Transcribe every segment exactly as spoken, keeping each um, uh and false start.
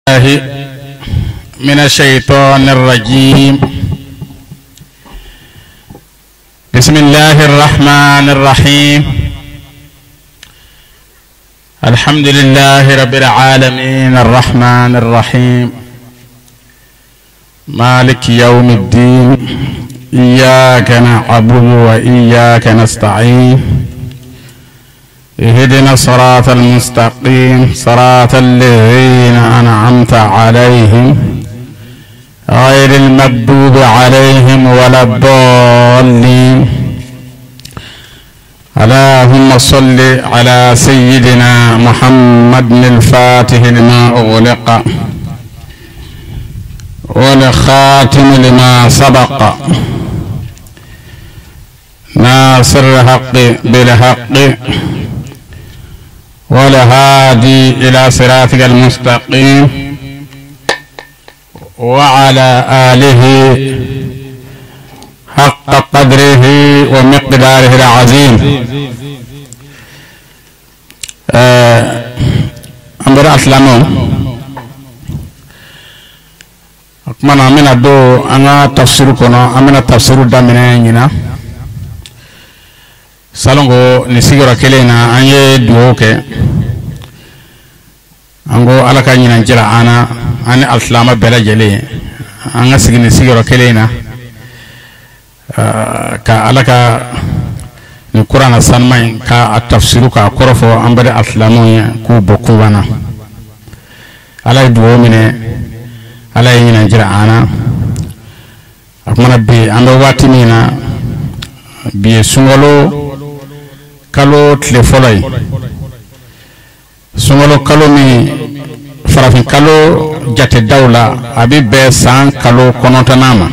الله من الشيطان الرجيم. بسم الله الرحمن الرحيم. الحمد لله رب العالمين الرحمن الرحيم مالك يوم الدين. إياك نعبد وإياك نستعين. اهدنا الصراط المستقيم صراط الذين أنعمت عليهم غير المغضوب عليهم ولا الضالين. اللهم صل على سيدنا محمد الفاتح لما أغلق والخاتم لما سبق ناصر الحق بالحق والهادي إلى صراطك المستقيم وعلى آله حق قدره ومقداره العظيم. أمبر أسلامو أكمن أمين أدو أنا تفسير كنا أمين تفسير دامنا salongo ni sigora kelena anye duoke ango alaka nyina njira ana ani alslama bela jele anga sigini sigora kelena ka alaka ni qur'ana sanmay ka atafsiru ka korofo ambade alslamu ya ku bokku wana alay duo mine alay nyina njira ana akmana bi ando wati mina bi sungolo kalo tile folay sungalo kalo mi farafin kalo jate dawla abi be san kalo konotanama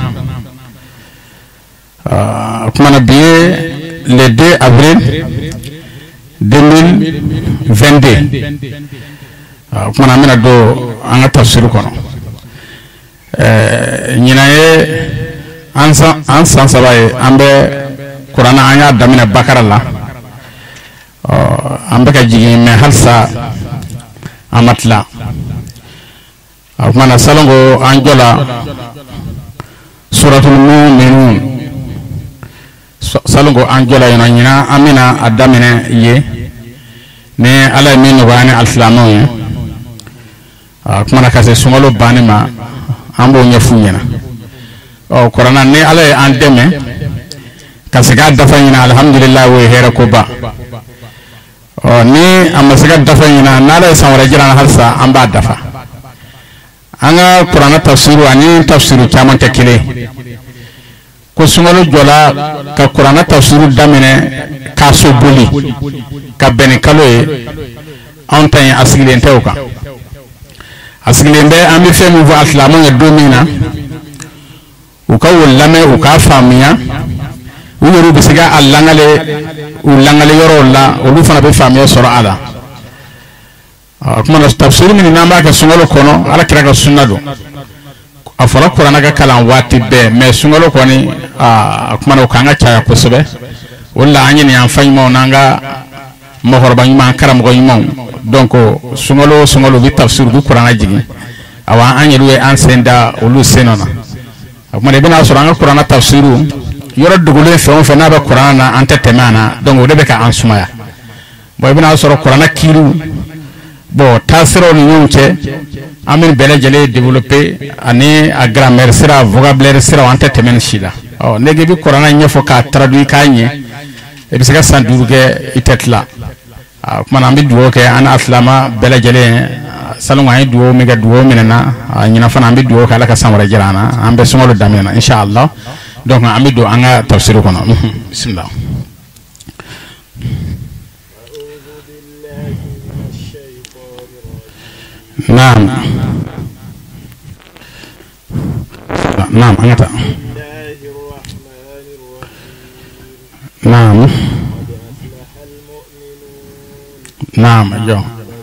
uh, kumana biye le deux avril deux mille vingt-deux uh, kumana mina do anga tafsiru kono uh, nyina ye ansa ansa sabaye ambe qur'ana anya damina bakara la ambaka jigi me halsa amatla mana salongo anjola suratul mu'minun salongo anjola yana nyina amina adamine ye ne ala minu bani alislamu ye mana kase sumalo bani ma ambo nyafunyena o qur'ana ne ala andeme kasega dafa nyina alhamdulillah we hera ko ba o ni amasiga dafa yina nala sawara jirana halsa amba dafa anga qur'ana tafsiru ani tafsiru chaman takile ko sungalo jola ka qur'ana tafsiru damene ka so boli ka bene kaloe anta ya asigile tewka asigile be ami femu vo aslamu ya domina uka wallame uka famiya uyuru bisiga allangale ulangale yoro la ulu fana be famiya soro ala kuma na tafsir min namba ka sungalo kono ala kira ka sunnado afara qur'ana ka kalan wati be me sungalo koni kuma na kanga chaya kosobe walla anyi ni amfany mo nanga mohorba nyima karam go nyimo donc sungalo sungalo bi tafsir du qur'ana jigi awa anyi ruwe ansenda ulu senona kuma de bina soro anga qur'ana tafsiru yoro dugule fon fon na ba qur'ana anta temana donc de be ka ansumaya boy bina soro qur'ana kiru bo tasiro ni nyunche amin bele jele développer ani a grammaire sira vocabulaire sira anta temen shida o nege bi qur'ana nyefo ka traduit kanye e bi saka sanduge itetla kuma na mi duo ke ana aslama bele jele salon ay duo mega duo minena nyina fana mi duo kala ka samara jirana ambe sumolo damena inshallah. donc amido anga tafsiru kono bismillah. naam naam angata naam naam jo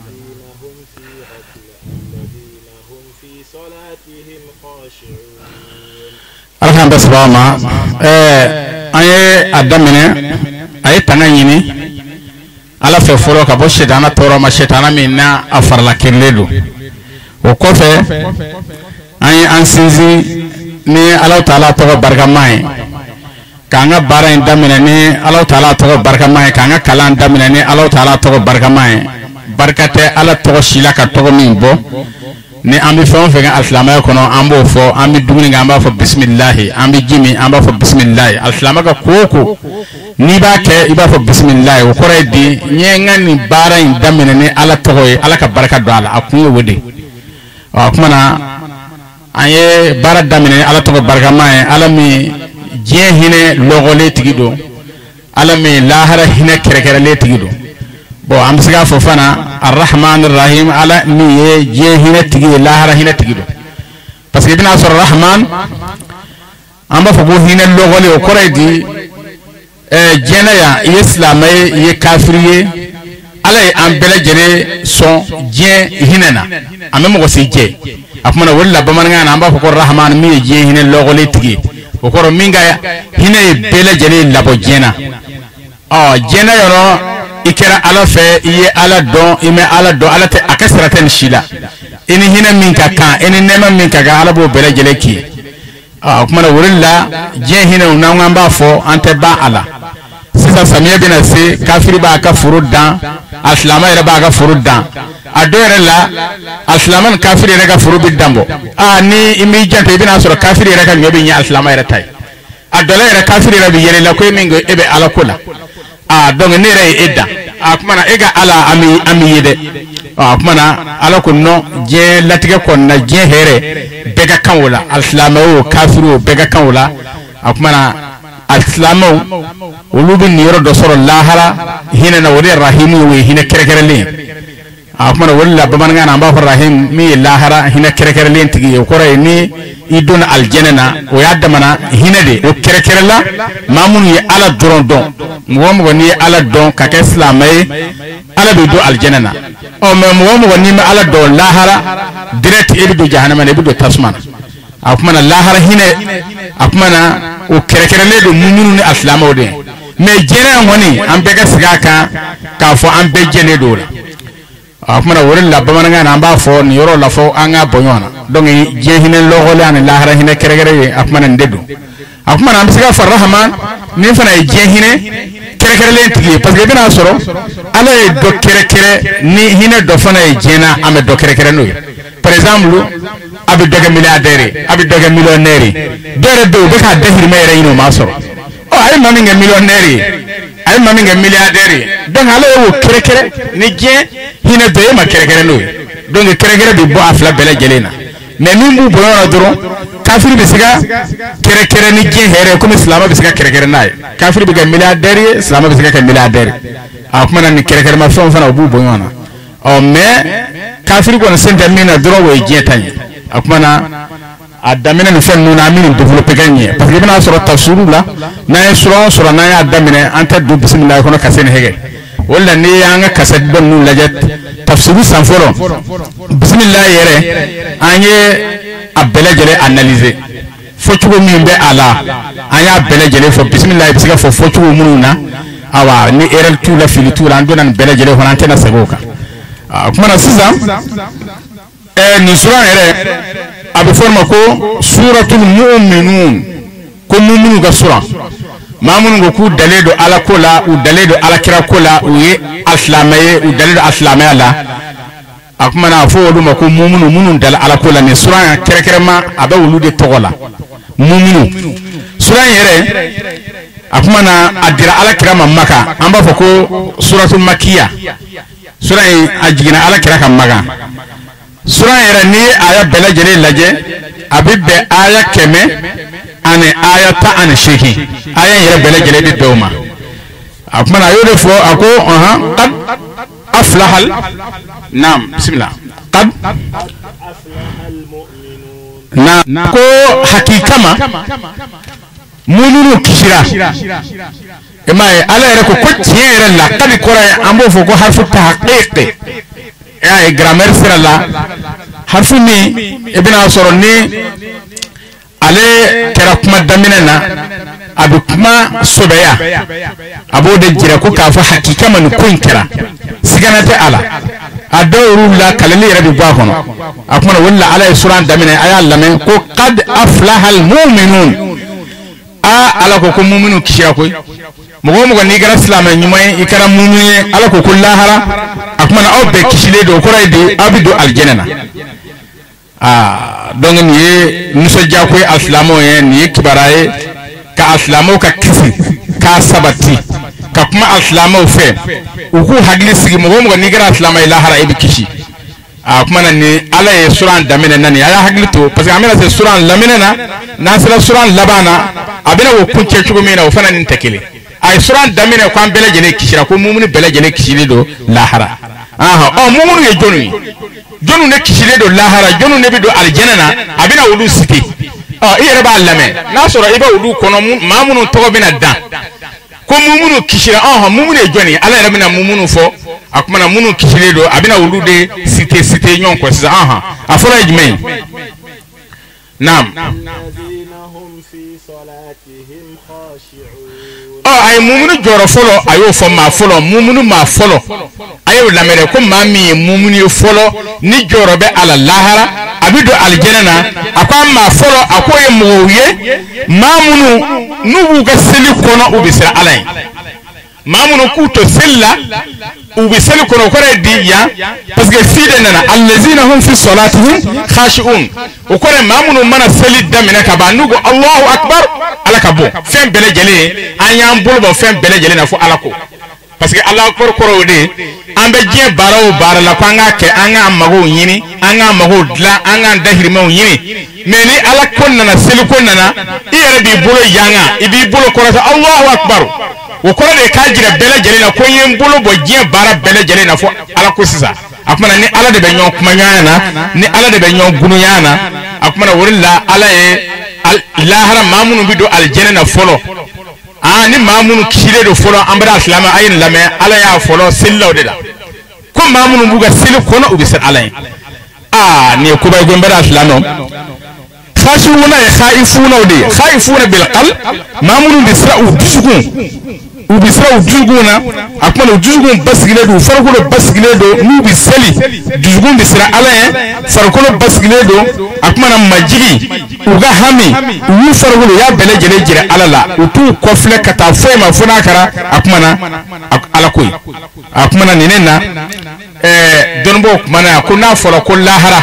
alhamdulillah sabama eh aye adamene aye tanganyini ala fe folo ka bo shetana toro ma shetana minna afarla kelledu o kɔfɛ an ye an sinsin ni Alahu Taala tɔgɔ barikama ye k'an ka baara in daminɛ ni Alahu Taala tɔgɔ barikama ye k'an ka kalan daminɛ ni Alahu Taala tɔgɔ barikama ye barika tɛ Ala tɔgɔ si la ka tɔgɔ min bɔ ni an bɛ fɛn o fɛn kɛ alisilamaya kɔnɔ an b'o fɔ an bɛ dumuni kɛ an b'a fɔ bisimilahi an bɛ ji min an b'a fɔ bisimilahi alisilamaya ka ko o ko n'i b'a kɛ i b'a fɔ bisimilahi o kɔrɔ ye di n ye n ka nin baara in daminɛ ni Ala tɔgɔ ye Ala ka barika don a la a kun ye o de ɔ o tuma na an ye baara daminɛ ni Ala tɔgɔ barikama ye Ala min diɲɛ hinɛ lɔgɔlen tigi don Ala min lahara hinɛ kɛrɛkɛrɛlen tigi don bon an bɛ se k'a fɔ fana arrahman arrahim Ala min ye diɲɛ hinɛ tigi ye lahara hinɛ tigi don parce que i bɛna sɔrɔ rahman an b'a fɔ ko hinɛ lɔgɔlen o kɔrɔ ye di ɛɛ diɲɛ na yan i ye silamɛ ye i ye kafiri ye Ala ye an bɛɛ lajɛlen sɔn diɲɛ hinɛ na an bɛ mɔgɔ si jɛ a kuma na o de la bamanankan na an b'a fɔ ko rahman min ye diɲɛ hinɛ lɔgɔlen tigi ye o kɔrɔ min ka hinɛ ye bɛɛ lajɛlen labɔ diɲɛ na ɔ diɲɛ na yɔrɔ i kɛra Ala fɛ i ye Ala dɔn i mɛ Ala dɔn Ala tɛ a ka sira tɛ nin si la i ni hinɛ min ka kan i ni nɛɛma min ka kan Ala b'o bɛɛ lajɛlen k'i ye ɔ o kuma na o de la diɲɛ hinɛw n'an k'an b'a fɔ an tɛ ban a la sisan samiyɛ bɛna se kafiri b'a ka foro dan alisilamɛ yɛrɛ b'a ka foro dan a dɔw yɛrɛ la alisilamɛ ni kafiri yɛrɛ ka foro bɛ dan bɔ aa ni i m'i janto i bɛna sɔrɔ kafiri yɛrɛ ka ɲɔ bɛ ɲɛ alisilamɛ yɛrɛ ta ye a dɔ la yɛrɛ kafiri yɛrɛ bɛ yɛlɛ la ko e min ko e bɛ Ala ko la aa donc ne yɛrɛ ye e dan a kuma na e ka Ala an bɛ an bɛ ye dɛ ɔ kuma na Ala ko non diɲɛ latigɛ kɔnɔna diɲɛ hɛrɛ bɛɛ ka kan o la alisilamɛ o kafiri o bɛɛ ka kan o la a kuma na alisilamɛw olu bɛ nin yɔrɔ dɔ sɔrɔ lahara hinɛ na o de ye rahimu ye o ye hinɛ kɛrɛkɛrɛnlen ye a kuma na o de la bamanankan na an b'a fɔ rahim min ye lahara hinɛ kɛrɛkɛrɛnlen tigi ye o kɔrɔ ye ni i donna alijɛnɛ na o y'a damana hinɛ de o kɛrɛkɛrɛ la maa minnu ye Ala dɔrɔn dɔn mɔgɔ mɔgɔ n'i ye Ala dɔn ka kɛ silamɛ ye Ala bɛ don alijɛnɛ na ɔ mɛ mɔgɔ mɔgɔ n'i ma Ala dɔn lahara direct e bɛ don jahanama na i bɛ don tasuma na a kuma na lahara hinɛ a kuma na o kɛrɛkɛrɛnlen don minnu ni alisilamɛw de mɛ diɲɛ in kɔni an bɛɛ ka segin a kan k'a fɔ an bɛɛ jɛnnen don o la a kuma na o de la bamanankan na an b'a fɔ nin yɔrɔ la fɔ an k'a bɔ ɲɔgɔn na donc diɲɛ hinɛ lɔgɔlen ani lahara hinɛ kɛrɛkɛrɛ ye a kuma na nin de don a kuma na an bɛ se ka fɔ rahman min fana ye diɲɛ hinɛ kɛrɛkɛrɛnlen tigi ye parce que i bɛna sɔrɔ Ala ye dɔ kɛrɛkɛrɛ ni hinɛ dɔ fana ye diɲɛ na an bɛ dɔ kɛrɛkɛrɛ n'o ye par exemple a bɛ dɔ kɛ milliardaire ye a bɛ dɔ kɛ millionnaire ye dɔ yɛrɛ bɛ yen o bɛ k'a dahirimɛ yɛrɛ ɲini o m'a sɔrɔ ɔ a ye maa min kɛ millionnaire ye a ye maa min kɛ milliardaire ye donc Ala ye o kɛrɛkɛrɛ ni diɲɛ hinɛ bɛɛ e ma kɛrɛkɛrɛ n'o ye donc kɛrɛkɛrɛ bɛ bɔ a fila bɛɛ lajɛlen na mais min b'u bɔ ɲɔgɔn na dɔrɔn kafiri bɛ se ka kɛrɛkɛrɛ ni diɲɛ hɛrɛ komi silamɛ bɛ se ka kɛrɛkɛrɛ n'a ye kafiri bɛ kɛ milliardaire ye silamɛ bɛ se ka kɛ milliardaire a kuma na ni kɛrɛkɛrɛma fɛnw fana u b'u bɔ ɲɔgɔn na ɔ mais kafiri kɔni sen tɛ min na dɔrɔn o ye diɲɛ ta ye a kuma na a daminɛ nin fɛn ninnu na an bɛ nin développer ka ɲɛ parce que i bɛna sɔrɔ tafsiriw la n'an ye sura o sura n'an y'a daminɛ an tɛ don bisimilahi kɔnɔ ka se nin hɛgɛ o la n'i y'an ka kaset dɔ ninnu lajɛ tafsiri san fɔlɔ bisimilahi yɛrɛ an ye a bɛɛ lajɛlen analyser fɔcogo min bɛ a la an y'a bɛɛ lajɛlen fɔ bisimilahi bɛ se ka fɔ fɔcogo minnu na awa ni erreur t'u la fili t'u la an donna nin bɛɛ lajɛlen kɔnɔ an tɛna segin o kan o kuma na sisan ɛɛ nin sura yɛrɛ a bɛ fɔ o ma ko suratul mu'minun ko mu'minu ka sura maa minnu ko k'u dalen don Ala ko la u dalen don Alakira ko la u ye alisilamɛ ye u dalen don alisilamɛya la a kuma na a fɔ olu ma ko mu'minu minnu dalen Ala ko la nin sura in kɛrɛkɛrɛma a bɛ olu de tɔgɔ la mu'minu sura in yɛrɛ a kuma na a dira Alakira ma Maka an b'a fɔ ko suratul makiya sura in a jiginna Alakira ka Maka sura in yɛrɛ n'i ye aya bɛɛ lajɛlen lajɛ a bɛ bɛn aya kɛmɛ ani aya tan ani seegin aya in yɛrɛ bɛɛ lajɛlen bɛ bɛn o ma a kuma na a y'o de fɔ a ko ɔhan qad aflahal naam bisimila qad naam ko hakikama mu'minu kisira i m'a ye Ala yɛrɛ ko ko tiɲɛ yɛrɛ la kadi kɔrɔ ye an b'o fɔ ko harfu tahqiq e y'a ye grammaire sira la harfu min i bɛna sɔrɔ ni ale kɛra kuma daminɛ na a bɛ kuma sɔbɛya a b'o de jira ko k'a fɔ hakika ma nin ko in kɛra sigana tɛ a la adawru la kalali rabbi ba kono akuma walla ala suran damina aya lamen ko qad aflaha al mu'minun a ala ko ko mu'minu kisha koy mo mo ni gara islam nyumay ikara mu'mini ala ko kullahara akuma na obbe kishile do ko rayde abidu al janna ah donc ni nuso jakoy aslamo yen ni kibaraye ka aslamo ka kisi ka sabati ka kuma aslamo fe uku hagli sigi mo mo ni gara aslama ilahara ibi kishi ah kuma na ni ala e suran damene nani aya hagli to parce que amena se suran lamene na na sira suran labana abena wo kunche chugo mena wo fana ni tekele ay suran damene ko am bele jene kishira ko mumuni bele jene kishili do lahara aha o mumunu ye jonu jonu ne kishile do lahara jonu ne bi do aljanna abina wulu siti ah iyere ba lame na soro iba wulu kono mamunu to bina dan ko mumunu kishira aha mumunu ye joni ala yere bina mumunu fo akuma na munu kishile do abina wulu de site site nyon ko sisa aha afora ejme nam oh ay mumunu joro folo ayo fo ma folo mumunu ma folo ayo lamere ko mami mumunu folo ni joro be ala lahara abido aljanna akwa ma folo akoye mowiye mamunu nubu ga seli kono ubisra alay mamunu kuto sella ubiseli kono kore diya parce que fide nana allazina hum fi salatihim khashi'un ukore mamunu mana seli damina ka banugo Allahu akbar alakabo fem bele jele anyam bulbo fem bele jele na fu alako parce que Allah kor koro de ambe je barawo barala ko anga ke anga mago yini anga mago dla anga dahirma yini meni ala konna seli konna iyere bi bulo yanga ibi bulo ko Allahu akbar wo ko de kajira bele jele na ko yen bulo bo je bara bele jele na fo ala ko sisa akuma ni ala de be nyon kuma nyana ni ala de be nyon gunu yana akuma wurilla ala e lahara mamunu bido aljanna na folo ah ni mamunu kire do folo ambara islama ayin lame ala ya folo sillaw de da ko mamunu buga sil kono ubisar ala ah ni ko bay gombara islamo khashuna ya khaifuna de khaifuna bil qalb mamunu bisra'u dusukun ubisra'u dusuguna akuma dusukun basgile do farko basgile do nu bisali dusukun bisra ala farko basgile do akuma na majigi uga hami wu farko ya bele jele jire ala la utu kofle kata fema funa kara akuma na ala koy akuma na ninena eh donbo mana kuna folo ko lahara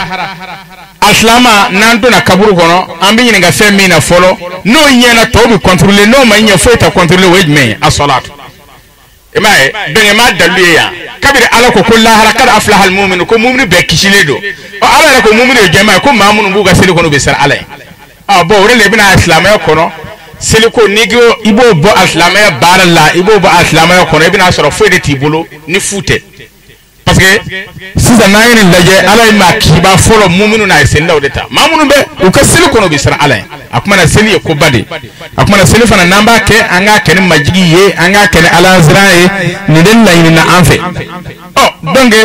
aslama nando na kaburu kono ambi nyinga femi na folo no nyena to bi contrôler no ma nya fota contrôler wejme as-salat emae benga ma daluya kabire ala ko kullu harakat aflahal mu'min ko mu'min be kishiledo o ala ko mu'min e jema ko mamun buga seli kono be sar ala ah bo wore le bina islam ya kono seli ko nigo ibo bo islam ya baralla ibo bo islam ya kono bina soro fode tibulu ni fute parce que si ça n'a rien d'ailleurs ala ma kiba folo mu'minu na senda odeta mamunu be o ka seli kono be sar ala akuma na seli ko bade akuma na seli fana namba ke anga ken majigi ye anga ken ala zrae ni den la na anfe oh donc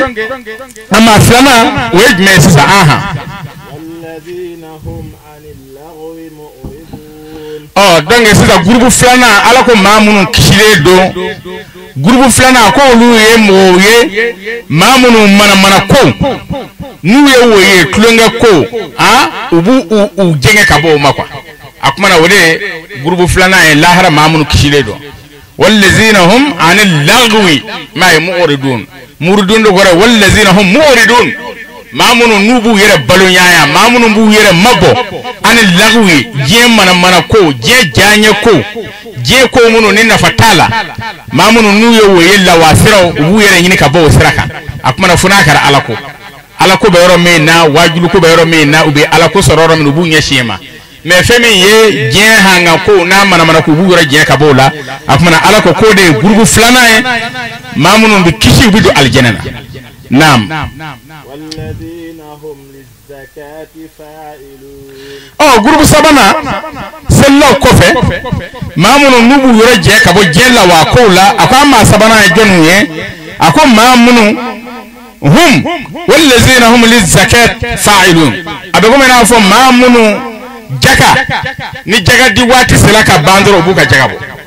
ama flana wej me sisa aha walladina hum anil lagwi mu'ridun oh donc sisa groupe flana ala ko mamunu kishile do groupe flana ko lu ye mo ye mamunu mana mana ko nu ye wo ye klonga ko ah ubu u jenge kabo makwa akuma na wode groupe flana e lahara mamunu kishile do wallazina hum anil lagwi ma mu'ridun muridun do gore wallazina hum mu'ridun mamunu nubu yere balon yaya mamunu bu yere mabo anil lagwi je mana mana ko je janye ko je ko munu ni na fatala mamunu nuye wo yella wasira wu yere nyini ka bo siraka akuma na funaka alako alako be yoro me na wajulu ko be yoro me na ube alako sororo me bu nya shema me femi ye je hanga ko na mana mana ko bu yoro je ka bola akuma na alako ko de groupe flana e mamunu bi kishi bidu aljanna nam walladina hum lizakati fa'ilun oh groupe sabana sello kofe mamunu nubu yoro je ka bo jella wa kola akwa ma sabana e jonu ye akwa mamunu hum wallazina hum lizakat fa'ilun abago mena fo mamunu jaka ni jaga di wati selaka bandoro buka jaga bo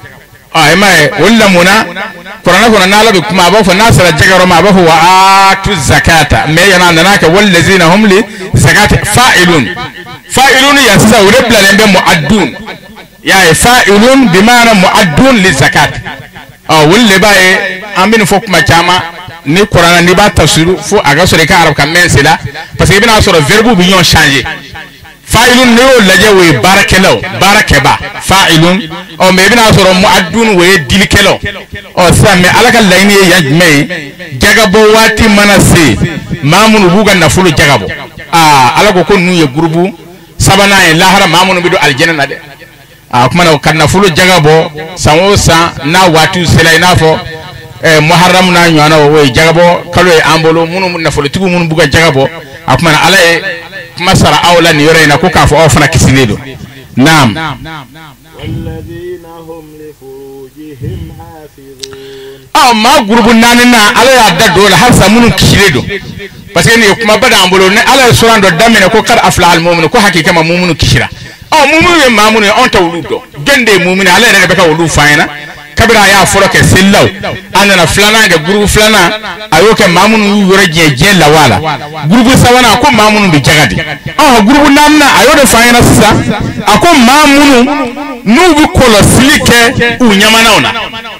ay mai wala muna qur'ana kuna nala bi kuma ba fa nasara jagaro ma ba wa atu zakata me yana nanaka wallazina hum li zakati fa'ilun fa'ilun ya sa wure plalembe muaddun ya fa'ilun bimana muaddun li zakat ah wulle bae amin fo kuma chama ni qur'ana ni ba tafsiru fo aga sore ka arab kan mensela parce que bina soro verbe bi ñon changer fa'ilun ne o laje we barakelaw barakeba fa'ilun o me bina soro muaddun we dilkelaw o samme alaka layni yajme jagabo wati manase mamun buga nafulu jagabo ah alako ko nu ye grubu sabana e lahara mamun bido aljanna de ah kuma na kan nafulu jagabo sanwosa na watu sela inafo eh muharram na nyana we jagabo kalo e ambolo munu nafulu tugu munu buga jagabo akuma na ala e masara awla ni yore na ko ka fo ofna kisiledo naam والذين هم لفروجهم حافظون ah ma groupe nanina ala ya daddo la har samunu kisiledo parce que ni kuma bada ambolo ne ala surando damene ko kar afla al mu'min ko hakika ma mu'minu kisira ah mu'minu mamunu on tawludo gende mu'min ala rega beka wulu fayna kabira ya foroke sillaw anana flana de groupe flana ayoke mamunu yore je je la wala groupe sawana ko mamunu bi jagadi ah groupe nanna ayode fayna sisa ako mamunu nubu kolo silike u nyamanauna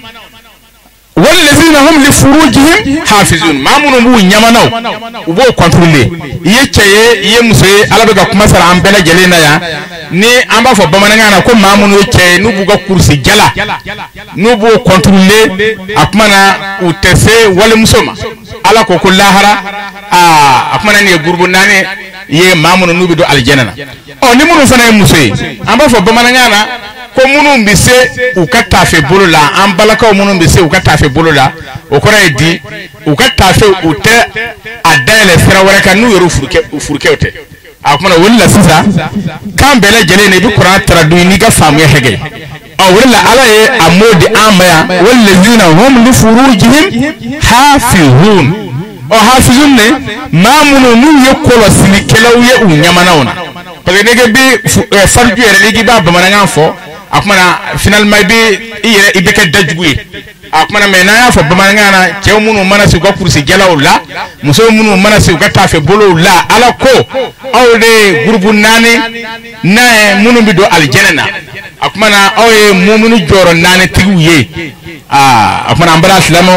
والذين هم لفروجهم حافظون ما منو بو نيامانو وبو كنترولي يچيه يمسي على بك كما سر ام بلا جلينا يا ni amba fo bamananga na ko mamunu yecheye nubu ga kursi jala nubu contrôler akmana utese wala musoma ala ko kullahara ah akmana ni gurbu nane ye mamunu nubi do aljanna o ni munu fana musse amba fo bamananga na ko munu mbise ukata fe bolola ambalaka o munu mbise ukata fe bolola okora edi ukata fe ute adele fera waraka nu yoru furuke furuke ote akuma wala sisa kambele jele ne bi qur'an tradu ni ga famu ya hege o wala ala ye amodi amaya wallazina hum li furujihim hafizun o hafizun ne mamunu nu yekolo silikelaw ye unyamanauna parce que nege bi farju ere ligi ba bamananga fo akmana finalement bi ire ibeke dajguye akmana mena ya fo bamananga na cew munu manasi ko kursi jalaw la muso munu manasi ko tafe bolo la ala ko awde groupe nani na munu bi do aljanna akmana awe mumunu joro nani tiguye ah akmana ambara islamo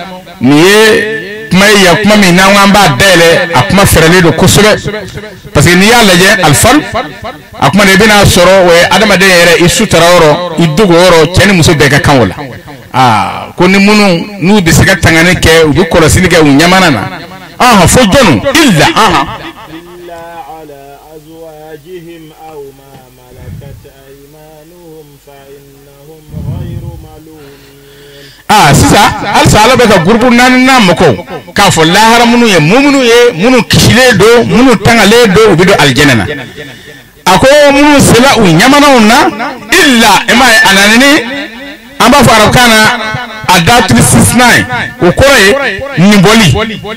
niye may ya kuma mi na ngamba dele akuma ferale do kusube parce que ni yalla je alfal akuma ne bina soro we adama de yere isu tarawro idugo woro cheni muso be ka kanwala ah ko ni munu nu de siga tangane ke ubi kolo sinike u nyamana na ah fo jonu illa ah إلا على أزواجهم أو ما ملكت أيمانهم فإنهم غير ملومين ah sisa al sala be ka groupe nan na mako ka fo lahara munu ye mumunu ye munu kishile do munu tangale do ubi do aljanna ako munu sela u nyamana unna illa ema ananini amba fo arabkana adatu six nine ukore nimboli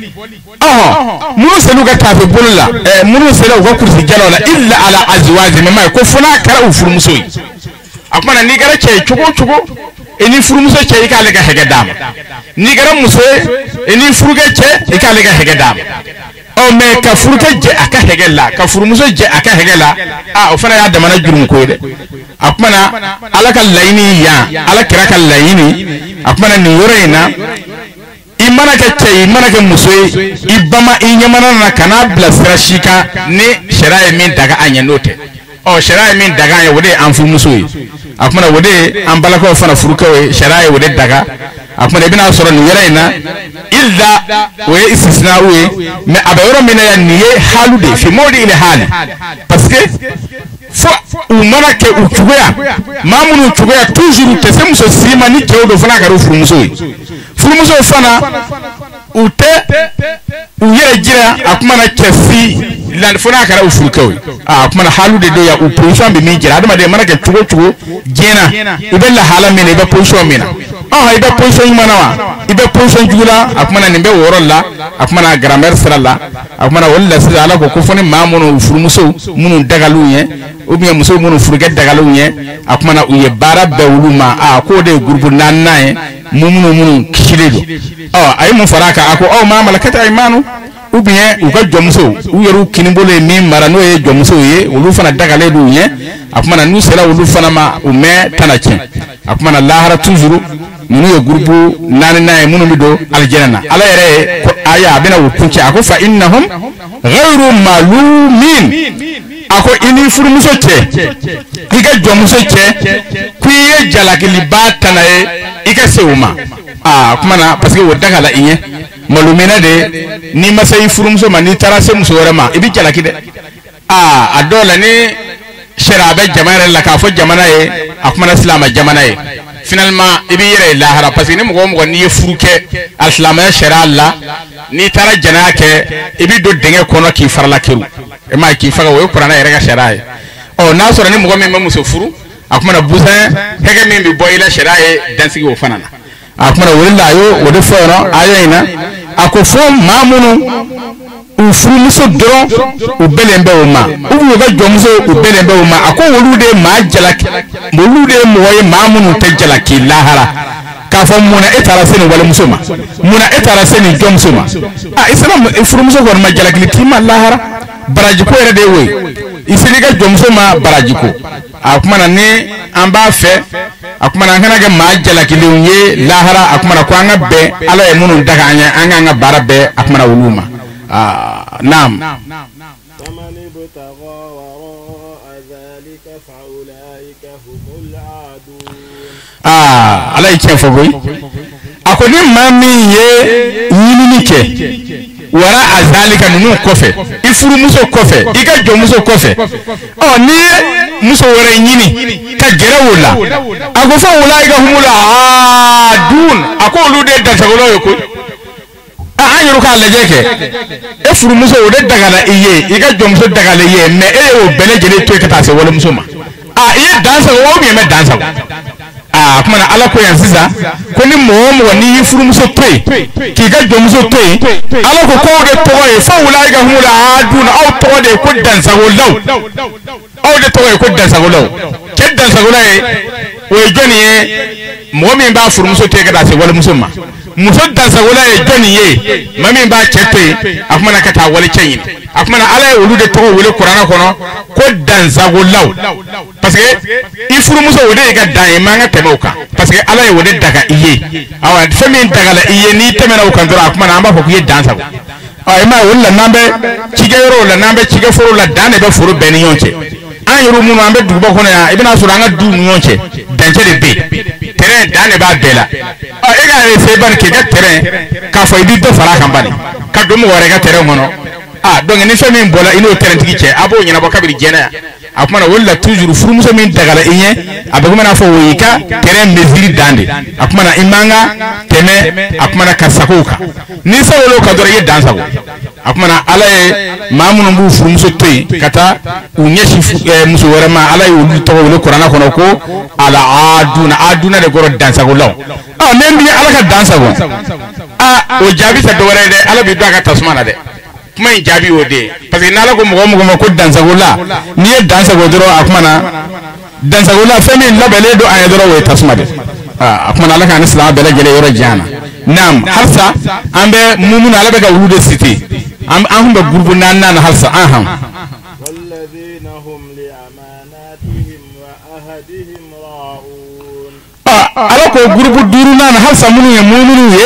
aha munu selu ka tafe bululla eh munu selu ko kursi jalola illa ala azwaji mama ko funa kara u furmusoyi akmana ni gara che chugo chugo eni furumuso che ikale ga hege dam ni gara muso eni furuge che ikale ga hege dam o me ka furuge je aka hege la ka furumuso je aka hege la ah o fana ya da mana jurum ko de akmana alaka layni ya alaka raka layni akmana ni yorena imana ke che imana ke muso ibama inyamana na kana blasra shika ni sharaye min daga anya note o sharaye min daga ya wode an fu muso akmana wode an balako fana furukawe sharaye wode daga akmana ibina soro ni yorena illa we istisna we me abayoro mina ya niye halude fi modi ile hali parce que fo umana ke uchugoya mamunu uchugoya toujours te semso sima ni kewdo fana garu furumuso furumuso fana ute uyere jira akumana kesi lan fona kara ufurukawe ah akumana halude do ya uposition be mi jira adama de mana ke chugo chugo jena ibella hala mena ibe position mena ah ibe position mana wa ibe position jula akumana nimbe worolla akumana grammaire siralla akumana walla sida ala ko ko foni mamuno furumuso munu dagalu nye ou bien muso munu furuge dagalu nye akumana uye bara bewuluma a ko de groupe nannae mumunu munu kishiledo oh ay mun faraka ako oh ma malakata aymanu ou bien ou ka jomso ou yeru kinibole mi marano ye jomso ye ulu fana dagale du nye akumana nu sela ulu fana ma ume tanache akumana lahara toujours nunu ye groupe nani nae munu bido aljanna ala yere aya abina wukunche ako fa innahum ghayru malumin ako ini furumuso che ika jomso che kuye jalakili batana e ika seuma ah kumana parce que wodagala inye malumina de ni masay furumuso mani tarase muso warama ibi jalaki de ah adola ni sherabe jamana la ka fo jamana e akumana islama jamana e finalement ibi yere lahara parce que ni mo mo ni furuke al-islama shera Allah ni tara jana ke ibi do denge kono ki farla kiru e ma ki faga wo qur'ana yere ga shera e o na so ni mo mi muso furu akumana busan hege mi bi boyla shera e dansi wo fanana akumana wala yo wo de foro ayo ina akofo mamunu ufurumuso dron ubelembe uma ubu ga jomso ubelembe uma ako wolude ma jalaki wolude moye mamunu tajalaki lahara ka fo muna etara seni wala musoma muna etara seni jomsoma ah islam ufurumuso ko ma jalaki tima lahara baraji ko ere de we isini ga jomsoma baraji ko akumana ni amba fe akumana ngana ga ma jalaki liunye lahara akumana ko anga be ala e munu daga anya anga nga barabe akumana wuluma آه نعم فمن ابتغى وراء ذلك فأولئك هم العادون آه على يكفوي أكون مامي ينينيكي وراء ذلك نمو كوفي يفرو مسو كوفي يكا جو مسو كوفي أو ني مسو ورينيني كجرا ولا أكو فأولئك هم العادون أكو لودي دسغلو يكو ayuru ka lejeke e furu muso o de dagala iye iga jomso dagala iye me e o bele jele to kata se wala muso ma ah iye dansa o mi me dansa ah kuma na ala ko yansiza ko ni mo mo ni furu muso toy ki ga jomso toy ala ko ko de to e fa wala iga humula aduna aw to de ko dansa go law aw de to e ko dansa go law ke dansa go lay o joni e mo mi ba furu muso toy kata se wala muso ma muso dansa wala e joni ye mami ba chete afmana kata wala chenyin afmana ala e wulude to wala qur'ana kono ko dansa golaw parce que ifuru muso wode ga dai manga temoka parce que ala e wode daga iye awa fami daga la iye ni temena o kandura afmana amba ko ye dansa go ay ma wala nambe cigero la nambe cigeforo la dane be furu ben yonche an yuru mu ambe dubo kono ya ibina sura nga du mu yonche danje de be terrain dane ba bela ah ega e se ban ke ga terrain ka fo idi do fara kan bani ka do mo wore ga terrain mono ah donc ni fami bola ino terrain tigi che abo nyina bo kabiri jena akuma wala toujours furu muso min dagala inye abago mana fo wika terrain mesiri dande akuma na imanga teme akuma na kasakuka ni sa wolo ka dore ye dansa go akuma na ala e mamuno bu furu muso toy kata unyeshi muso wore ma ala e wulu to wolo qur'ana kono ko ala aduna aduna de goro dansa go law ah nembi ala ka dansa go ah o jabi sa dore de ala bi do ka tasmana de kuma jabi o de parce que nala ko mo mo ko dansa go la ni dansa go doro akuma na dansa go la fami labele do ay doro we tasmade ah akuma ala ka islam bele gele yoro jana nam harsa ambe mumun ala be ga wulude city am am be gurbu nan nan harsa aham والذين هم لأماناتهم وأهدهم راعون ah ala ko gurbu duru nan harsa munu ye mumunu ye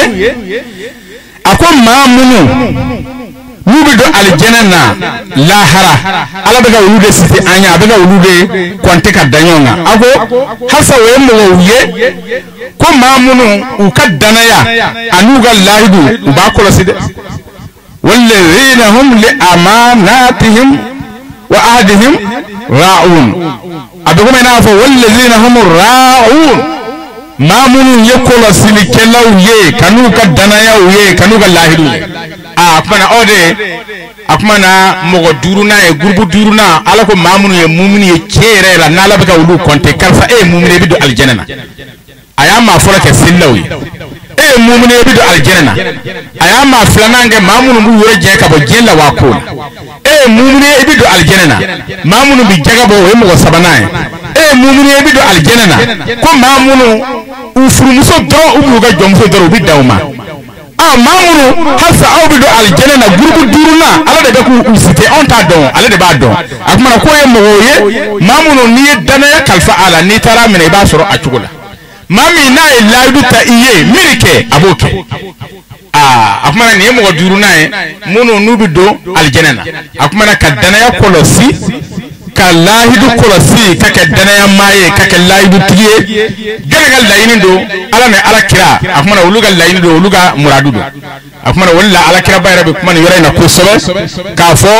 akon ma munu nubi do aljanna lahara ala be ga wulude city anya be ga wulude konte ka danyonga ako harsa we mo wuye ko mamunu ukaddana ya anuga lahidu ba ko side walladhina hum li amanatihim wa ahdihim ra'un abugo mena fo walladhina hum ra'un mamunu yakola silikelaw ye kanu kaddana ya ye kanu ga lahidu a akmana ode akmana mogo duruna e gurbu duruna ala ko mamunu ye mumini ye kere la nala be ka wulu konte kalfa e mumini bido aljanna ayama fola ke sillawi e mumune bi do aljanna aya ma flanange mamunu bu wore je ka bo jella wa ko e mumune bi do aljanna mamunu bi jagabo e mo sabanae e mumune bi do aljanna ko mamunu ufurumuso do ubu ga jomso do bi dawma ah mamunu hasa aw bi do aljanna gurbu duruna ala de ko usite on ta don ala de ba don akuma ko e mo woye mamunu ni dana ya kalfa ala ni tara mene ba soro acugula mami na e laidu ta iye mirike aboke ah akuma ni mo duruna e munu nubi do aljanna akuma ka dana ya kolosi ka lahidu kolosi ka ka dana ya maye ka ka laidu tiye garagal layini do ala ne ala kira akuma uluga layini do uluga muradu do akuma walla ala kira bayra be kuma ni yore na ko sobe ka fo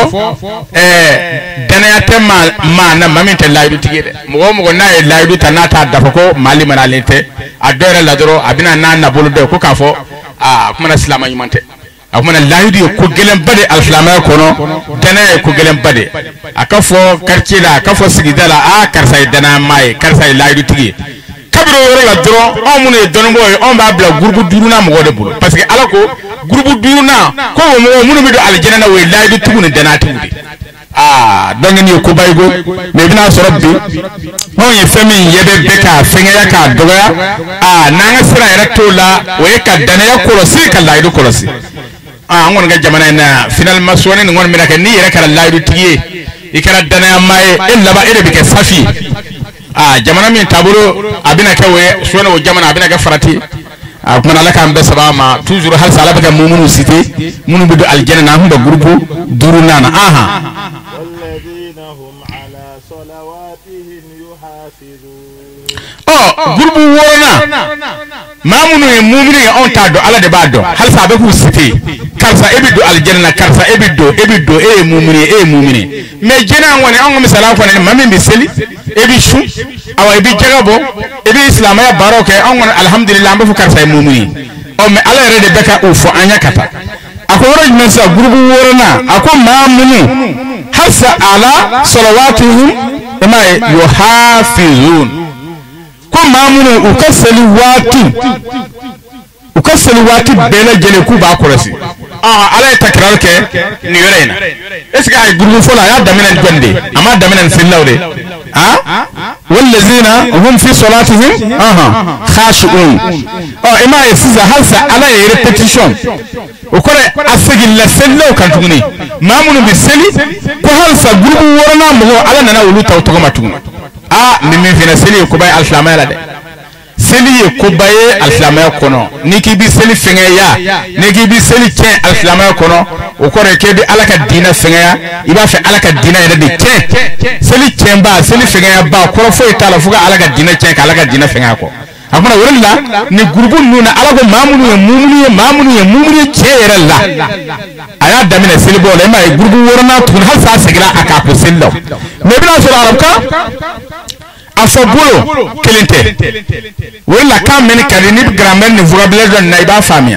eh dana ya tema ma na mami te laidu tiye de mo mo na e laidu tanata dafa ko mali manalete adore la doro abina na na bolu de ko ka fo ah akuma na islama yumante akuma laidu ko gelen bade alflama kono dana ko gelen bade akafo quartier la akafo sigidala a karsa dana mai karsa laidu tiye kabiro yoro la doro on mun e don boy on ba bla groupe duruna mo de bulu parce que ala ko groupe duruna ko mo mun bi do aljanna na we laidu tugune dana tugudi ah donc ni ko baygo me bina so rabbi on ye fami yebe beka fenga ya ka doga ah nanga sira erecto la we ka dana ya korosi ka laidu korosi ah ngon ga jamana na final maswani ngon mi naka ni yere kala laidu tiye ikara dana ya mai illa ba ire bike safi ah jamana min taburo abina ka we suwana wo jamana abina ga farati ah kuma alaka ambe sabama toujours hal sala baka mumunu cité munu bidu aljanna na humba groupe duru nana aha walladina hum ala salawatihim yuhafizun oh groupe worona mamunu e mumini e on ta do ala de ba do hal sa be ku cité karsa ebido aljanna karsa ebido ebido e mumini e mumini me jena woni on mi sala ko ne mami bi seli ebi shu awa ebi jagabo ebi islamaya baroke on alhamdulillah mbe fu karsa e mumini o me ala rede beka o fo anya kata ako woro men sa groupe worona ako mamunu hasa ala salawatuhum ma yuhafizun ko mamunu ukasali watu ukasali watu bela jele ku ba korasi ah ala takrar ke ni yorena est ce que ay groupe fola ya daminen gonde ama daminen fillawde ah wallazina hum fi salatihim aha khashuun ah ima yesiza halsa ala repetition o kore asigi la sello kan tuguni mamunu bi seli ko halsa groupe worona mo ala nana wulu taw to matuguni ah mimi fina seli ko bay alflama la de seli ko baye alflama kono niki bi seli fenga ya niki bi seli ke alflama kono o kore ke bi alaka dina fenga ya iba fe alaka dina ya de ke seli kemba seli fenga ya ba ko fo itala fuga alaka dina ke alaka dina fenga ko amana wala ni groupe nuna alago mamunu ya mumunu ya mamunu ya mumunu ke yeralla aya damina seli bo le mai groupe worona tun hal sa sigira aka ko sello me bina so arabka afobolo kelente wala kam men kalini grammaire ni vocabulaire don na iba famia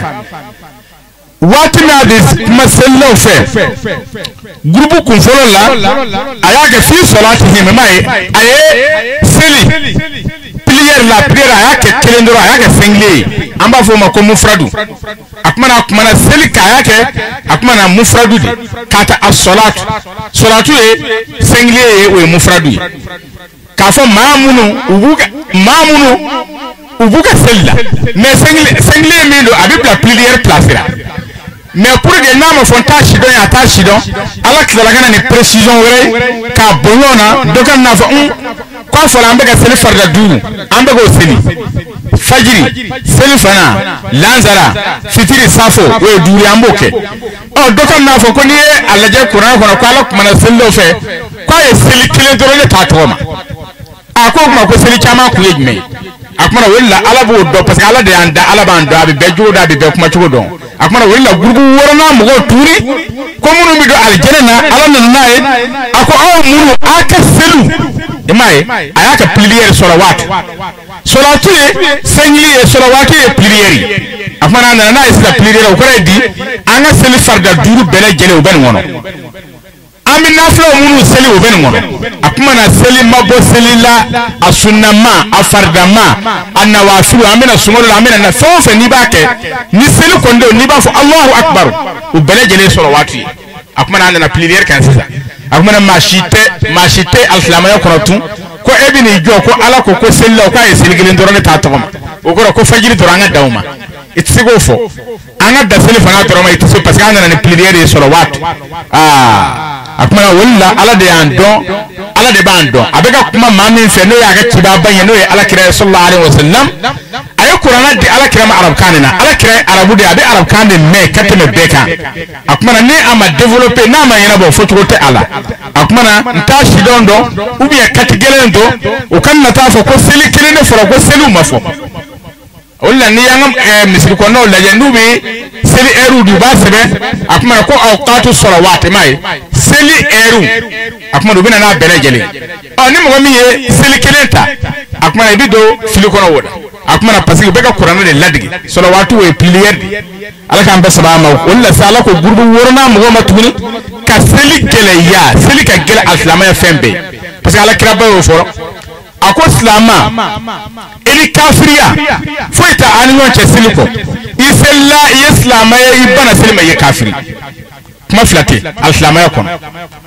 wati na this masello fe groupe kun folo la aya ke fi salati him mai aye seli prière la prière aya ke kelendoro aya ke sengle amba fo ma ko mufradu akmana akmana seli ka aya ke akmana mufradu de kata as-salatu salatu e sengle e we mufradu kafo mamunu ubuga mamunu ubuga sella mais sengle sengle melo avec la prière placera mais pour que nama fonta shidon ya ta shidon ala kala kana ni précision wore ka bolona dokan na fa um ko fola ambe ka seli farda duru ambe go seli fajiri seli fana lanzara fitiri safo we duri amboke o dokan na fa ko ni alaje qur'an ko ko ala kuma na sello fe ko e seli kile doro le ta toma ako kuma ko seli chama ku yejme akuma wala ala bo do parce que ala de anda ala ban do abi be joda bi be kuma chugo don akuma wala gurgu worona mo go turi ko munu mi do aljanna ala nan nae ako aw munu aka selu imaye ayaka prière salawat salatu senli salawat e prière afana na na isla prière ko redi anga seli farda duru bele jele o ben wono ami naflo munu seli o ben ngono akuma na seli mabo seli la asunama afardama annawafilu amina sumulu amina na fofe ni bake ni seli kondo ni ba fo Allahu akbar o bele jele salawati akuma na na plier kan sisa akuma na mashite mashite alslama ya kono tun ko ebini jo ko ala ko ko seli ko ay seli gelen dorone ta to o ko ko fajiri doranga dawma itsigo fo anga da seli fana doroma itso parce que anga na plier salawati ah akuma wala ala de ando ala de bando abeka kuma mamin fe no ya ga tiba banye no ya ala kira sallallahu alaihi wasallam ay qur'ana de ala kira ma arab kanina ala kira arabu de abi arab kande me kateme beka akuma ni ama developer na ma yana bo foto te ala akuma na ntashi dondo ubi ya katigelendo ukanna tafa ko seli kilene foro ko selu mafo wala ni yangam misri ko no la jandubi seli eru du basebe akuma ko awqatu salawat mai seli eru akuma do bina na bele jele o ni mo mi ye seli kelenta akuma ibido fili ko no woda akuma na pasi be ka qur'an de ladigi salawatu we plier di ala kan be sabama wala sala ko gurbu worna mo ma tuni ka seli kele ya seli ka gele aslama ya fembe parce que ala kira ba wo foro ako islama ili kafiriya foita ani yon che siliko isella islama ya ibana silima ya kafiri kuma flate alislama ya kono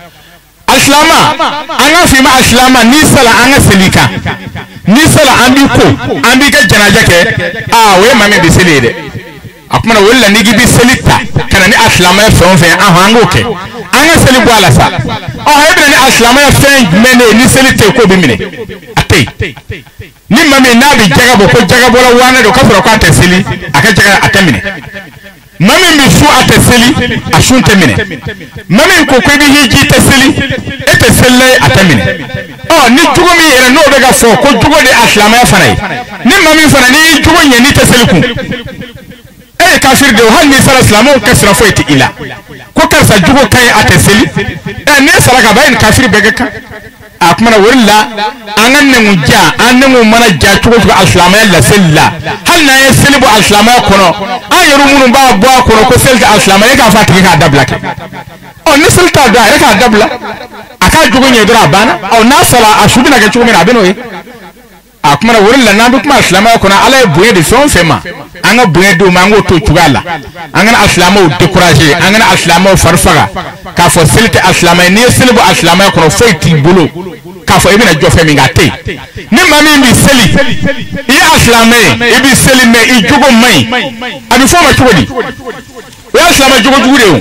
alislama anga fima alislama ni sala anga selika ni sala ambi ko ambi ka janaja ke ah we mame bi selide akuma wala ni gibi selita kana ni alislama ya fon fen ah hango ke anga seli bwala sa oh hebele ni alislama ya fen mene ni selite ko bi mine atei ni mame na bi jaga bo ko jaga bola wana do kafro ko ateseli aka jaga atamine mame mi fu ateseli asunte mine mame ko ko bi hiji teseli eteselle atamine oh ni jugo mi yere no be ga fo ko jugo de alislama ya fanai ni mame fana ni jugo nye ni teseli ku e kafir de hal ni sala islamu kasra foiti ila ko karsa jugo kay ateseli e ne sala ka bayin kafir bega ka akuma wala angan ne muja anne mana ja jugo ko islamu la sella hal na yeselibu islamu kono ayeru munu ba bo kono ko selta islamu ka fatiki ka dabla ke o ne selta da ka dabla aka jugo nye dora bana o na sala ashubina ga jugo mina beno e akuma wala na duk ma islamu kono ala buye de fon fema anga buye do mango to tugala anga islamu décourager anga islamu farfaga ka fo selta islamu ni selibu islamu kono foiti bulu ka fo ibina jofe mi ngate ni mami mi seli ya islamu ibi seli me i jugo mai abi fo ma jugo di ya islamu jugo jugo de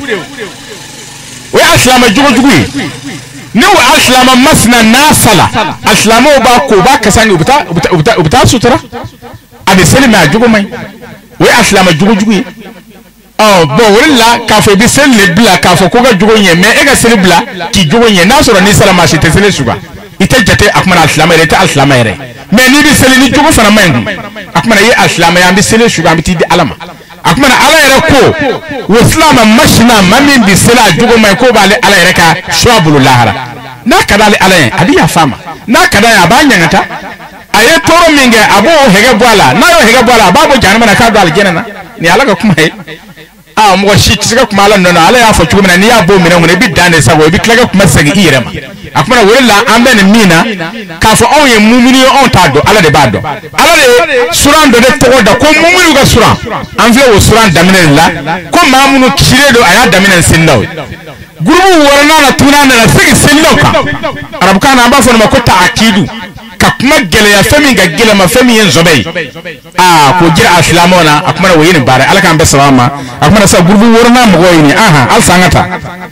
o ya islamu jugo jugo ni wa islamu masna nasala islamu ba ko ba kasani ubta ubta ubta sutura abi seli ma jugo mai we aslama jugo jugo oh bo wala ka fo bi sel le bla ka fo ko ga jugo nye me e ga sel bla ki jugo nye na so ni salama shi te sel suga ite jate akuma aslama ere te aslama ere me ni bi sel ni jugo fana mangu akuma ye aslama ya bi sel suga bi ti di alama akuma ala ere ko wo islama mashina mamin bi sel jugo mai ko ba le ala ere ka shwabul lahara na kadale ala abi ya fama na kada ya ba nyangata aye toro minge abo hege bwala na yo hege bwala babo janama na ka dal genana ni alaga kuma he ah mo shi tiga kuma ala no ala ya fochu mina ni ya bo mina ngone bi dane sago bi klaga kuma sagi irema akuma wala ambe ni mina ka fo on ye mumuni on tado ala de bado ala de suran do de to da ko mumuni ga suran an fe wo suran damine la ko mamunu kiredo aya damine sindaw guru warana na tunana na sigi sindaw ka arab kana amba fo ma ko ta akidu kapma gele ya fami ga gele ma fami yen zobay ah ko jira aslamona akuma wo yin bare alaka ambe salama akuma sa gurbu worna mo goyini aha al sangata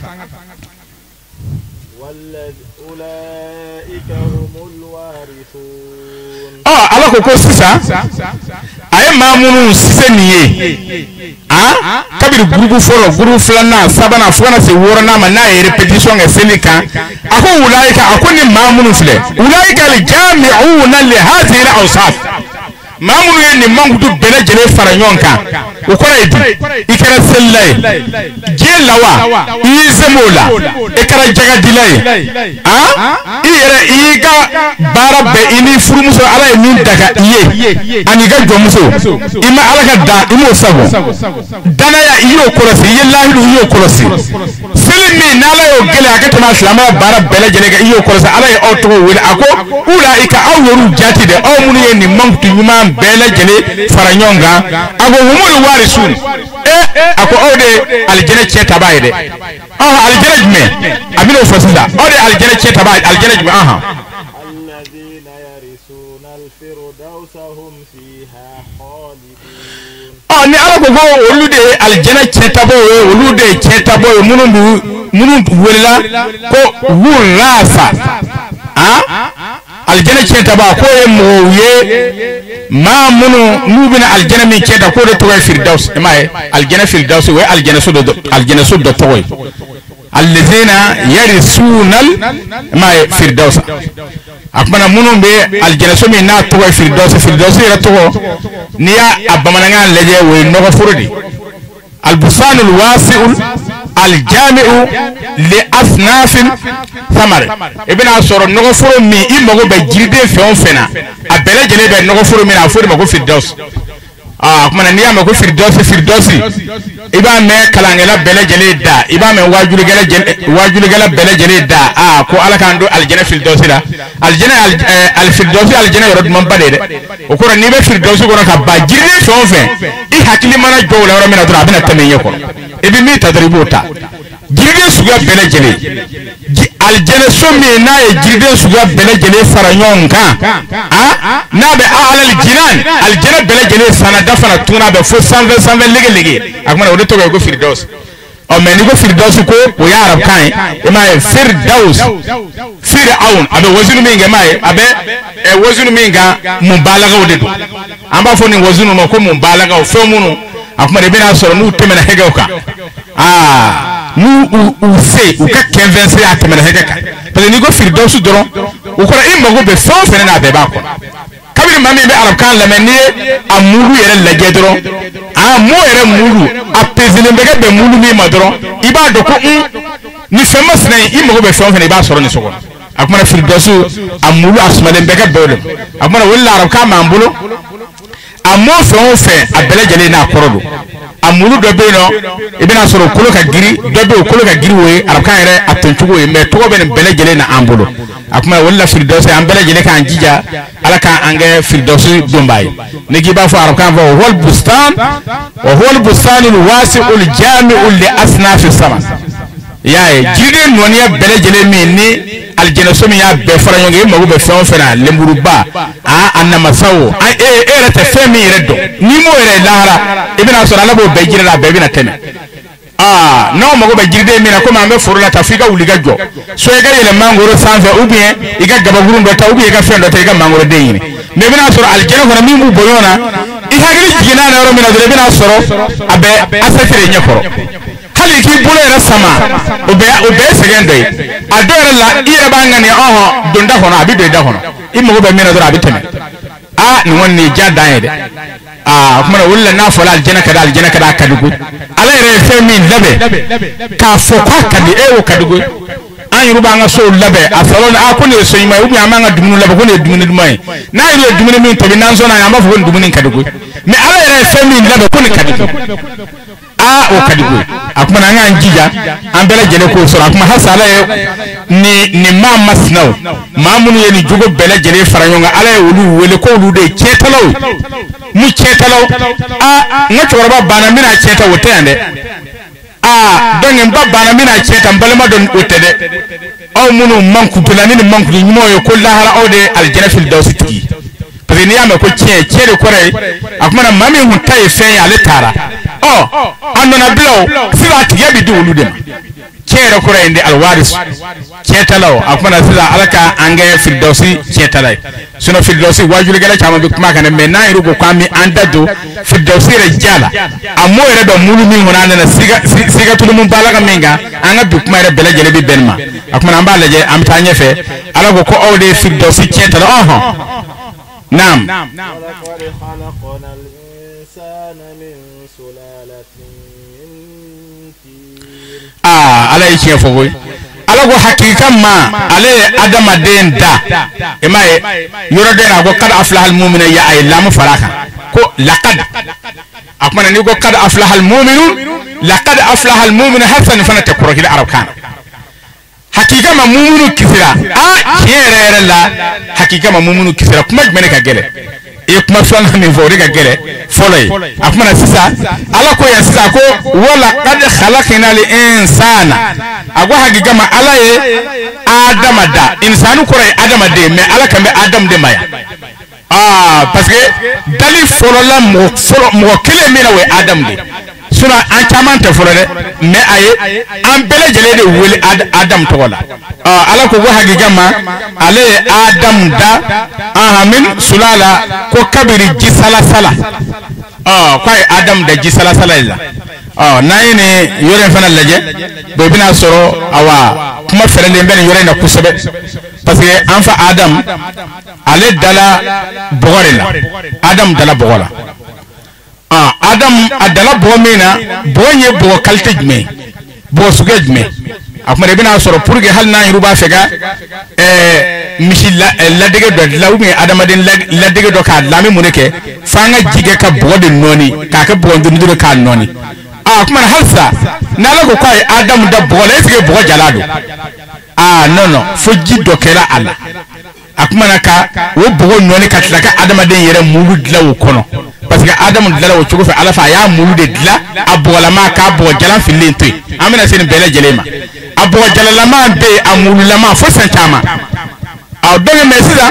ulaika humul warithun ah alako ko sisa ay mamunu siseniye ah kabiri gurbu foro gurbu flana sabana fona se worna ma na repetition e selika ako ulaika akoni mamunu fle ulaika al jami'una li hadhihi al awsaf mamunu ni mangudu bele jele faranyonka ukora idi ikara sellay jelawa izemola ikara jaga dilay ah ire iga barabe ini furumuso ala ni daga iye aniga jomuso ima alaka da imo sabo dana ya iyo kolosi ye lahiru iyo kolosi seli min nala yo gele akata ma islama bara bele jele ga iyo ko sa ala e auto wala ako ulaika awru jati de o mun ye ni mankutu yuma bele jele faranyonga ako humul warisun e ako ode aljana cheta bayde aha aljana me amino fasida ode aljana cheta bayde aljana me aha الذين يرثون الفردوس هم فيها خالدون ah ni ala ko go olude aljana cheta boy olude cheta boy munundu munundu wela ko wulasa ah aljana cheta ba ko e moye ma munu nubina aljana mi cheta ko de to firdaus mai aljana firdaus we aljana so do aljana so do toy الذين يرثون ما فردوس akmana munun be aljanaso mi na to firdaus firdaus ira to niya abamananga leje we no furudi البستان الواسع الجامع لأصناف ثمر ابن أسر نغفر مي إما بجلد فيون فينا أبلا جلد نغفر من أفور مغو في الدوس ah kuma niya mako firdosi firdosi iba me kalangela bele jele da iba me wajulu gela wajulu gela bele jele da ah ko alakando aljana firdosi da aljana al firdosi aljana yorod man bade de o ko ni be firdosi ko ka ba jirne sofe i hakili mana jowla wala mina dura bina tamenye ko ibi mi tadribota jirne suga bele jele aljana somme na e jirne suga bele jele faranyonka ah na be alal jinan aljana bele jele sana dafana tuna be fo cent vingt cent vingt lege lege akmana wode to go firdaus o men go firdaus ko o ya arab kan e ma firdaus fir'aun abe wazinu minga mai abe e wazinu minga mubalaga wode do amba fo ni wazinu no ko mubalaga o fo munu akmana be na so nu temena hega ka ah nu u se u ka convincer atemena hega ka parce ni go firdaus doron o ko imma go be fo fene na be ba ko kabiri mami be arab kan lameni amuru yere lage doro amu yere muru apezile mbege be mulu mi madoro iba do ko ni famous na imo go be fon fene iba soro ni soko akuma firdaus amuru asmale mbege bole akuma wala arab kan mambulo amu fon fe abele jele na korodo amuru do be no ibina soro kolo ka giri do be kolo ka giri we arab kan yere atonchugo e me to be bele jele na ambulo akuma wala firdaus ambele jele kan jija alaka ange firdaus bombay nigi ba fa arab kan fa wal bustan wa huwa al bustan al wasi' al jami' li asnaf as sama yae jide nonia bele jele mi ni al janaso mi ya be fara yonge mago be fon fena lemburu ba a anama sawo a e e rete femi reddo ni mo ere lahara ibina sura labo be jira la be bina teme ah no mago be jirde mi na ko ma be furu la tafika uliga jo so e ga yele mangoro sanfe ou bien iga gaba gurun do ta ou bien iga fendo ta iga mangoro de yini me bina sura al jana ko mi mu boyona i hagri jina na ro mi na de bina soro abe asafire nyakoro hali ki bule ra sama obe obe segende adore la ira bangani oho donda hono abi do da hono immo go be mi na do abi teme ah ni wonni jadda yede ah kuma wala na fola aljana kada aljana kada kadugo ala re femi labe ka fokwa kadi e wo kadugo an yuruba nga so labe asalo na akone so yima ubi amanga dumunu labe ko ne dumunu dumai na yiro dumunu min to bi nan so na yamba fo dumunu kadugo me ala re femi labe ko ne kadugo ah o kadugo akuma na nga njija ambele jele ko so akuma hasala ni ni ma masnaw mamunu ye ni jugo bele jele faranyonga ala e wulu wele ko wulu de chetalo mu chetalo ah ngacho roba bana mina cheta wote ande ah donc mbaba na mina cheta mbalema don otede aw munu manku tulani ni manku ni mo yo ko lahara aw de aljana fil dawsiti parce que ni ame ko tie tiere kore akuma na mami hu tay fe ya le tara oh andona blow sila tigebi di wulu dem tiere kore inde alwaris chetalo akuma na sila alaka ange fil dawsi chetalay sino firdausi wajulu gala chama bi kuma kana me na iru ko kwami andado firdausi re jala amo ere do mulu mi honana na siga siga tulu mun balaga menga anga bi kuma ere bela jele bi benma akuma na mbala je am tanye fe ala ko ko awde firdausi chetala oho nam ولقد خلقنا الإنسان من سلالة من طين ah ala yi chefo boy ala go hakika ma ale adama den da emaye yoro den ago kad aflahal mu'mina ya ay lam faraka ko laqad akmana ni go kad aflahal mu'minun laqad aflaha almu'minu hasan fana takura kila arab kan hakika ma mu'minu kisira a kiyere la hakika ma mu'minu kisira kuma jmene ka gele e kuma fana min fori ka gele folay akuma na sisa ala ko ya sisa ko wala qad khalaqna al insana agwa hakika ma ala ye adama da insanu ko re adama de me ala kambe adam de maya ah parce que dali folola mo folo mo kele mina we adam de sura an caman te folo de mais aye an bele jele de wele adam to wala ah ala ko go hagiga ma ale adam da ah min sulala ko kabiri ji sala sala ah ko adam da ji sala sala la ah nayne yore fana laje be bina soro awa kuma fere le mbele yore na kusobe parce que en fa adam ale dala bogore la adam dala bogola ah adam adala bomina bonye bo kalte jme bo suge jme akuma bina soro pour que hal na yuba fega eh mishilla la dege do la umi adam den la dege do ka lami muneke fanga jige ka bogode noni ka ka bondo ndu ka noni ah kuma halsa nala ko kai adam da bogole eske bogo jalado ah non non fo jiddo kela alla akuma naka wo bogo noni ka tlaka adam den yere mulu dla wo kono parce que adam dla wo chugo fe ala fa ya mulu de dla abola ma ka bo jalan filinto amina sen bele jelema abo jalala ma be amulu lama fo sentama aw doge mesida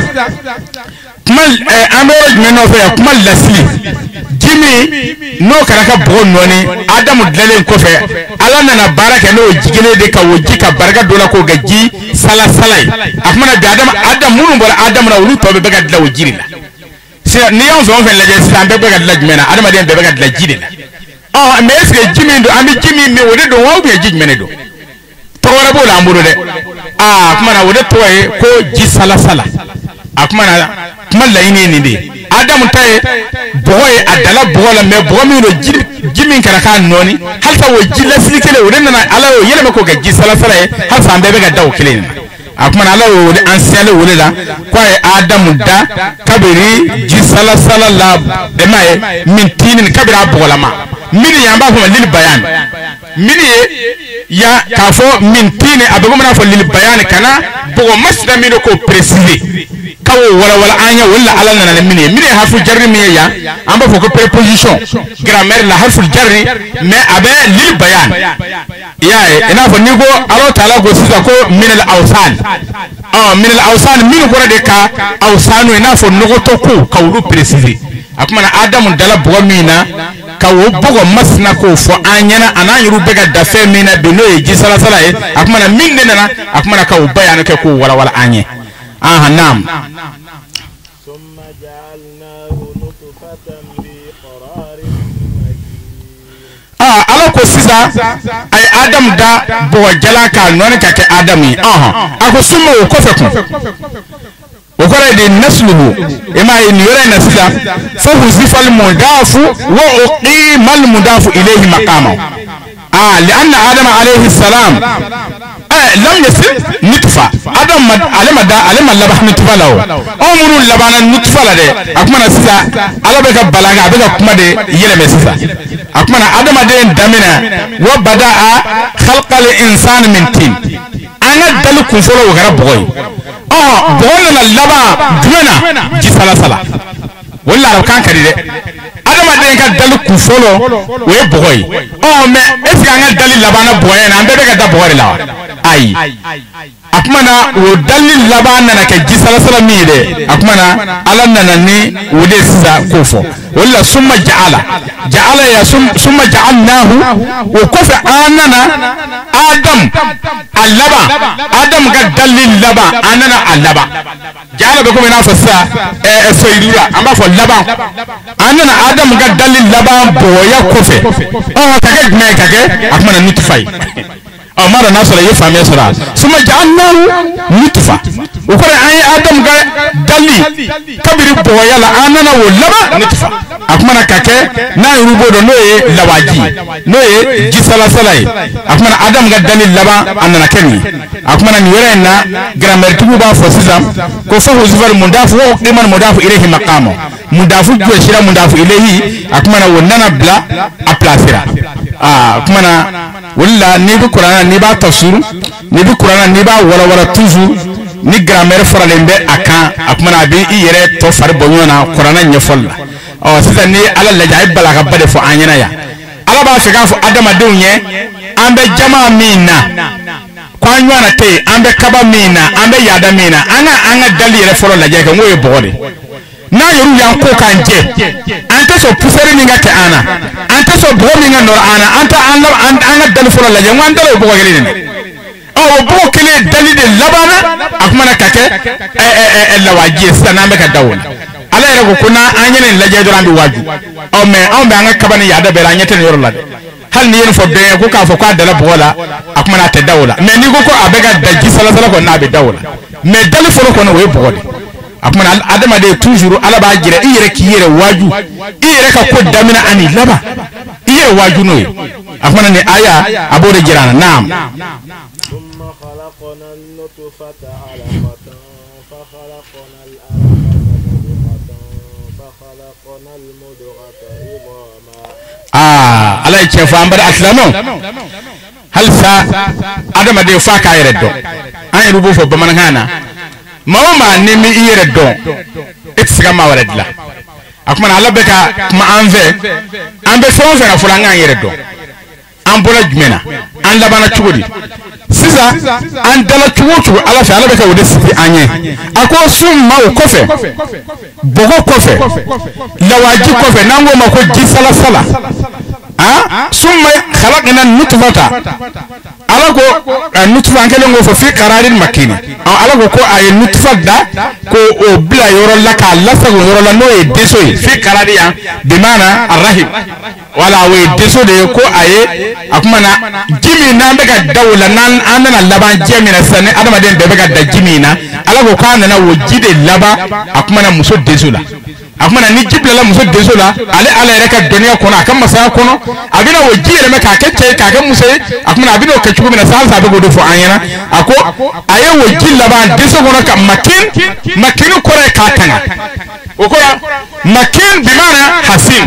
kumal amere meno fe kumal lasli jimi no karaka bo noni adam dlalen ko fe ala nana baraka no jigene de ka woji ka baraka dola ko gaji sala salai akmana bi adam adam munu bol adam na wulu to be ga dla wojiri la si ni on zo fe la je sambe be ga dla jimena adam de be ga dla jiri la ah mais est-ce que jimi do ami jimi me wode do wo be jimene do to wala bo la mburu de ah akmana wode to e ko ji sala sala akmana kuma la yini ni de adam tay boy adala bola me bomi no jimin kara kan noni halta wo jilla sikele wo nana ala wo yele mako gaji sala sala hal fa be ga daw kelen akuma ala wo de ancienne wo la ko adam da kabiri ji sala sala la de may min tinin kabira bola ma mini yamba ko lil bayan mini ya kafo min tini abugo mana fo lil bayan kana bogo masda min ko préciser kawo wala wala anya wala ala nana mini mini harfu jarri mi ya amba fo ko préposition grammaire la harfu jarri mais abe lil bayan ya ina fo ni go Allah taala go sisa ko min al awsan ah min al awsan min ko de ka awsanu ina fo nogo to ko kawlu préciser akuma na adam dala bogo mina kawo bogo masna ko fo anyana ananyuru bega dafe mina do no ji sala sala e akuma na min nena akuma na kawo bayano ke ko wala wala anye ah nam ثم جعلناه نطفة في قرار مكين ah ala ko sisa ay adam da bo jala ka non ka ke adami ah ako sumo ko fe ko وقال دي نسله إما إن يرى نسله فهزف المضاف وأقيم المضاف إليه مقامه آه لأن آدم عليه السلام آه لم يصل نطفة آدم علم دا علم اللبح نطفة له أمر اللبان نطفة له أكمل سيسا على بك بلاغ بك كما دي يلم سيسا أكمل آدم دين دمنا وبدأ خلق الإنسان من تين أنا دلو كنفولو وغرب بغي ah bona laba dumena ji sala sala wala ro kan kadi de adama de ka dalu ku folo we boy oh me eska nga dali laba na boy na ambe ka da boy la ai akmana wo dali laba na ka ji sala sala mi de akmana alanna na ni wode sa kofo wala summa ja'ala ja'ala ya summa ja'alnahu wa kofa anana adam allaba adam ga dali laba anana allaba ja'ala be ko na fasa e soyira amba fo laba anana adam ga dali laba boya kofe oh kake me kake akmana nutfai amara nasara ye famia sara suma ja'alnahu nutfa ukore ay adam ga dali kabiri boya la anana wo laba nutfa akmana kake na yurubo do noye lawaji noye jisala salai akmana adam ga dali laba anana kenni akmana ni wera na grammaire tubu ba fo sisam ko fa huzfal mudaf wa qiman mudaf ilayhi maqamo mudafu ko shira mudafu ilayhi akmana wonana bla a placera ah kumana walla ni bi qur'ana ni ba tafsir ni bi qur'ana ni ba wala wala toujours ni grammaire faralembe akan akumana bi yere to far bonyona qur'ana nyefolla o sisa ni ala la jay balaga bade fo anyana ya ala ba fika fo adama dunye ambe jama minna kwa nywana te ambe kaba minna ambe yada minna ana anga dali yere foro la jay ka ngoye bode na yoru yanko kanje anta so pusere ninga ke ana anta so bo minga nor ana anta anga anga dali foro la jay ngwanda lo bo gele ni o bo kele dali de labana akumana kake e e e lawaji sana me ka dawon ala yere ko kuna anyene la jay dorambi waju o me o me anga kabani yada bela nyete yoru la de hal ni yen fo be ko ka fo ka dala bola akumana te dawla me ni ko ko abega daji sala sala ko na be dawla me dali foro ko no we bode akumana adama de toujours ala ba jire iyere ki yere waju iyere ka ko damina ani laba iyere waju no akumana ni aya abode jirana naam ثم خلقنا النطفة علقة فخلقنا العلقة فخلقنا المضغة عظاما ah ala che fa ambara aslamo hal sa adama de fa ka yere do an rubu fo ba man hana mawma ni mi yere do etsiga ma wala dila akuma ala beka ma anve ambe so fe na fulanga yere do an bola jumena an labana chugodi sisa an dala chugo chugo ala fa ala beka wode siti anye ako sum ma o kofe bogo kofe lawaji kofe nango ma ko ji sala sala ah summa khalaqna nutfata alago nutfa ngelo ngo fo fi qararin makini alago ko ay nutfa da ko o bla yoro laka lasa go yoro la no e deso fi qararia bi mana arrahim wala we deso de ko aye akumana jimi na mbega dawla nan anana laban jemina sane adama den bega da jimi na alago ka na wo jide laba akumana muso deso la akumana ni jibla la muso deso la ale ala reka dunia kono akam masaya kono abina wo jire me ka kecce ka ga muso akumana abina o kechugo mina salsa be godo fo anyana ako aye wo jilla ba deso kono ka makin makin ko re ka tanga ko makin bi mana hasin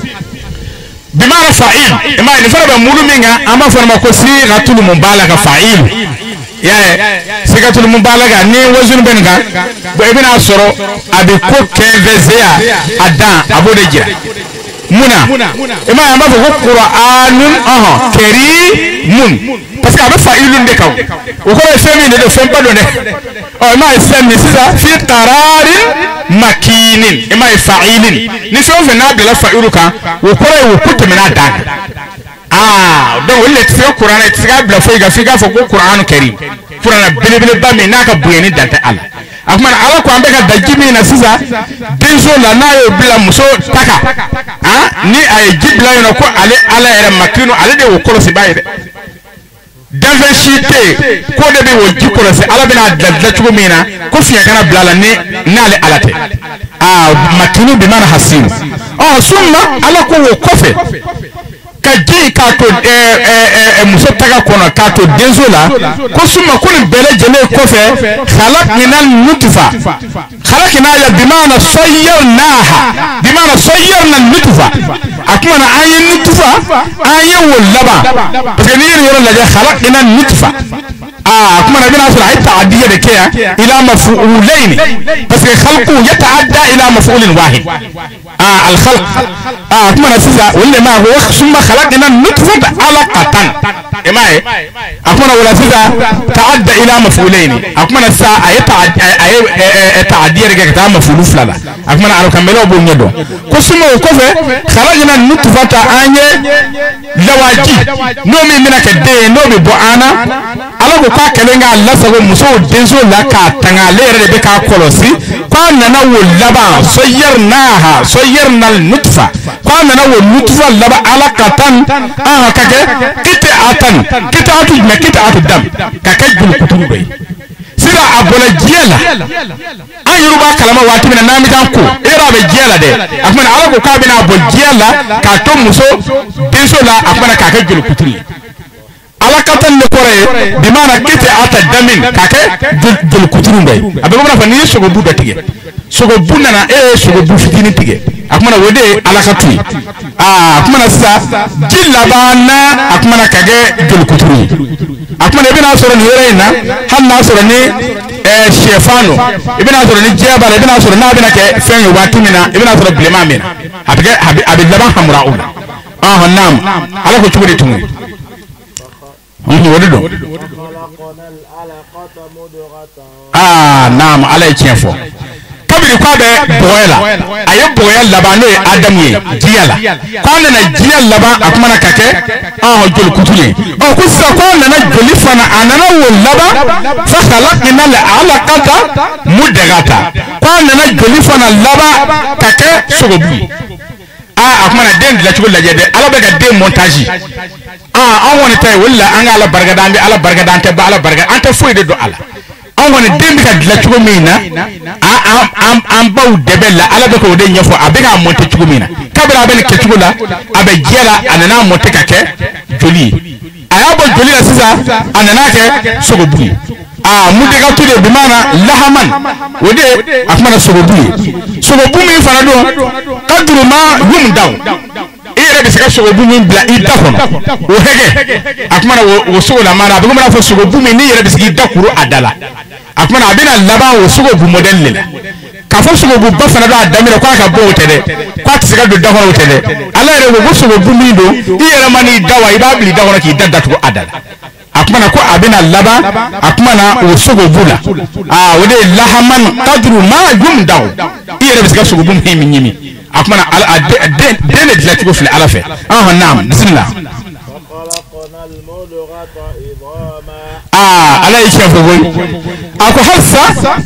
bi mana fa'il ima ni fara ba muluminga ama fara ma ko sigatul mubalaga fa'il ya sigatul mubalaga ni wazun benga bo ibina soro abi ko kevezea adan abode jira muna ima ya mafo qur'anun aha karimun parce que abe fa'ilun de kaw o ko femi de fem pa do ne o ima semi sisa fi qararin makinin ima fa'ilin ni so fe na bela fa'iluka o ko e o kutemina dan ah donc le tse qur'an tse bla fo ga figa fo qur'an karim qur'an bele bele ba me naka buyeni dante ala akman ala ko ambeka dajimi na sisa denso la na yo bla muso taka ah ni ay jibla yo ko ale ala era makino ale de wo kolo se bayde diversité ko de be wo jikolo se ala bina dadda chugo mina ko fiya kana blala ni nale alate ah makino bi mana hasin oh summa ala ko wo kofe kaji kato eh eh muso taka kono kato denzola ko suma ko bele jele kofe khalaqna nutfa khalaqna ya bimana sayyarnaha bimana sayyarna nutfa akuna ayin nutfa ayin wallaba parce ni yoro la ja khalaqna nutfa ah akuna bina sura ay ta'diya de ke ila maf'ulain parce que khalqu yata'adda ila maf'ulin wahid ah al khalq ah akuna sisa wala ma huwa summa khalaqna nutfata alaqatan emae akuna wala sisa ta'adda ila maf'ulain akuna sa ay ta'adda ta'addiya de ka maf'ulu fulala akuna aro kamelo bo nyedo ko summa ko fe khalaqna nutfata anye lawaji no mi minaka de no mi bo ana alago ka kelenga Allah sago muso denso la ka tanga lere be ka kolosi kwa nana wo laba sayyarnaha sayyarna nutfa kwa nana wo nutfa laba alaqatan ah kake qita'atan qita'atu ma qita'atu dam kake bul kuturu bay sira abola jiela an yoruba kalama wati mina nami tan ko era be jiela de akman alago ka bina abo jiela ka to muso denso la akman kake bul kuturu alakatan ne kore bi mana kete ata damin kake dul kuturu bay abe ko fa ni sogo bu da tige sogo bu nana e sogo bu fitini tige akmana wode alakatui ah akmana sa jilla bana akmana kage jul kuturi akmana ibina soro ni yorena han na soro ni eh shefano ibina soro ni jebala ibina soro na bina ke fen watimina ibina soro blema mina abige abi laban hamraula ah nam ala ko chugudi tumu on wode do ah nam ala chefo kabiri kwa be boyela aye boyel labano e adam ye diala kwana na diala laba akmana kake ah jol kutule o kusa kwana na joli fana anana wo laba fa khalaqna la alaqata mudagata kwana na joli fana laba kake sogobu ah akmana den la chugul la jede ala be ga de montage ah on woni tay walla anga ala barga dambe ala barga dante ba ala barga ante foyde do ala on woni dembi ka la chugo mina am am am baw debella ala be ko de nyafo abega monte chugo mina kabira be ke chugo la abe jela anana monte kake joli ayabo joli la sisa anana ke sogo bui ah mude ka tude bi mana lahaman wode akmana sogo bui sogo bui fana do kadru ma yum daw ere bisika sogo bumi bla ida kono o hege akmana wo sogo la mana bugum na fo sogo bumi ni ere bisiki dakuru adala akmana abina laba wo sogo bu model lela ka fo sogo bu bafana do adamira kwa ka bo tede kwa tisika do dakoro tede ala ere wo sogo bumi do ere mani dawa ibabli dakoro ki dadda to adala akmana ko abina laba akmana wo sogo bula ah wode lahaman qadru ma yum daw ere bisika sogo bumi mi nyimi akmana ala den den de la tugo fil ala fe ah naam bismillah ah ala isha fo boy ako hassa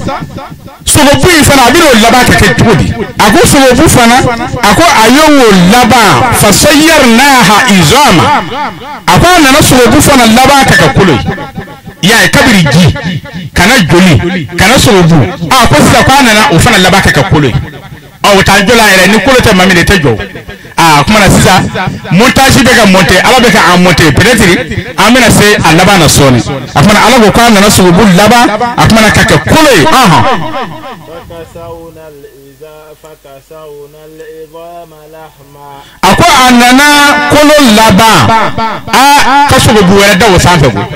sogo bui fana abiro laba ka ke tugodi ako sogo bu fana ako ayowo laba fasayyarnaha izama ako nana sogo bu fana laba ka ka kulo ya kabiri ji kana joli kana sogo bu ako sa kana na o fana laba ka ka kulo o tanjola ere ni kulo te mamile tejo ah kuma na sisa montage be ga monter ala be ka en monter peut-être amina se alaba na soni akuma ala go kana na subu laba akuma na kake kulo aha fakasawna al-iza fakasawna al-idama lahma akwa anana kulo laba ah kasugo buwere da wasanfe go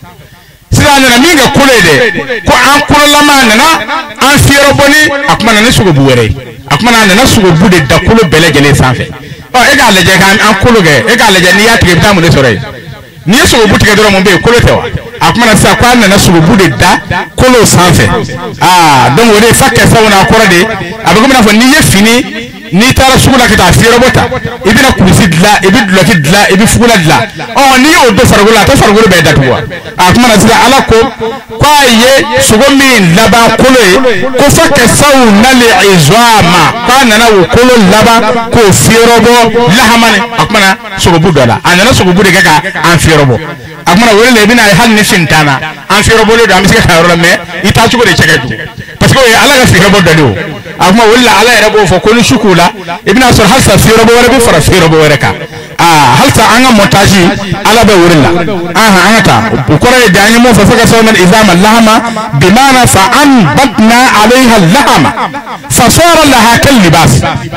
sira na minga kulo de ko an kulo lama nana an fiero boni akuma na sugo buwere akuma na na sugo bude da kulo bele gele sanfe o e ga leje kan an kulo ge e ga leje ni ya tige bitamu ne sore ni sugo butige doro mo be kulo tewa akuma na sa kwa na sugo bude da kulo sanfe ah donc wode fakke sawna ko rade abugo na fo ni ye fini ni tara sugula kita fiero bota ibina kusi dla ibid lo ki dla ibi fugula dla oh ni o do fargula to fargula be datwa akuma na sila ala ko kwa ye sugo min laba kulo ko fakke sawna li izama kwa na na kulo laba ko fiero bo lahamane akuma na sugo budola anana sugo bude kaka an fiero bo akuma na wele ibina hal ni fintana an fiero bo do amisi ka ro me ita sugo de chekeju parce que ala ga fiero bo do akuma wala ala era bo fo ko ni shukula ibna sur halsa fiero bo wala bi fara fiero bo wala ka ah halsa anga montage ala be wurilla aha anga ko re dañi mo fa faka sawna izama lahama bimana fa anbatna alaiha lahama fa sara laha kal libas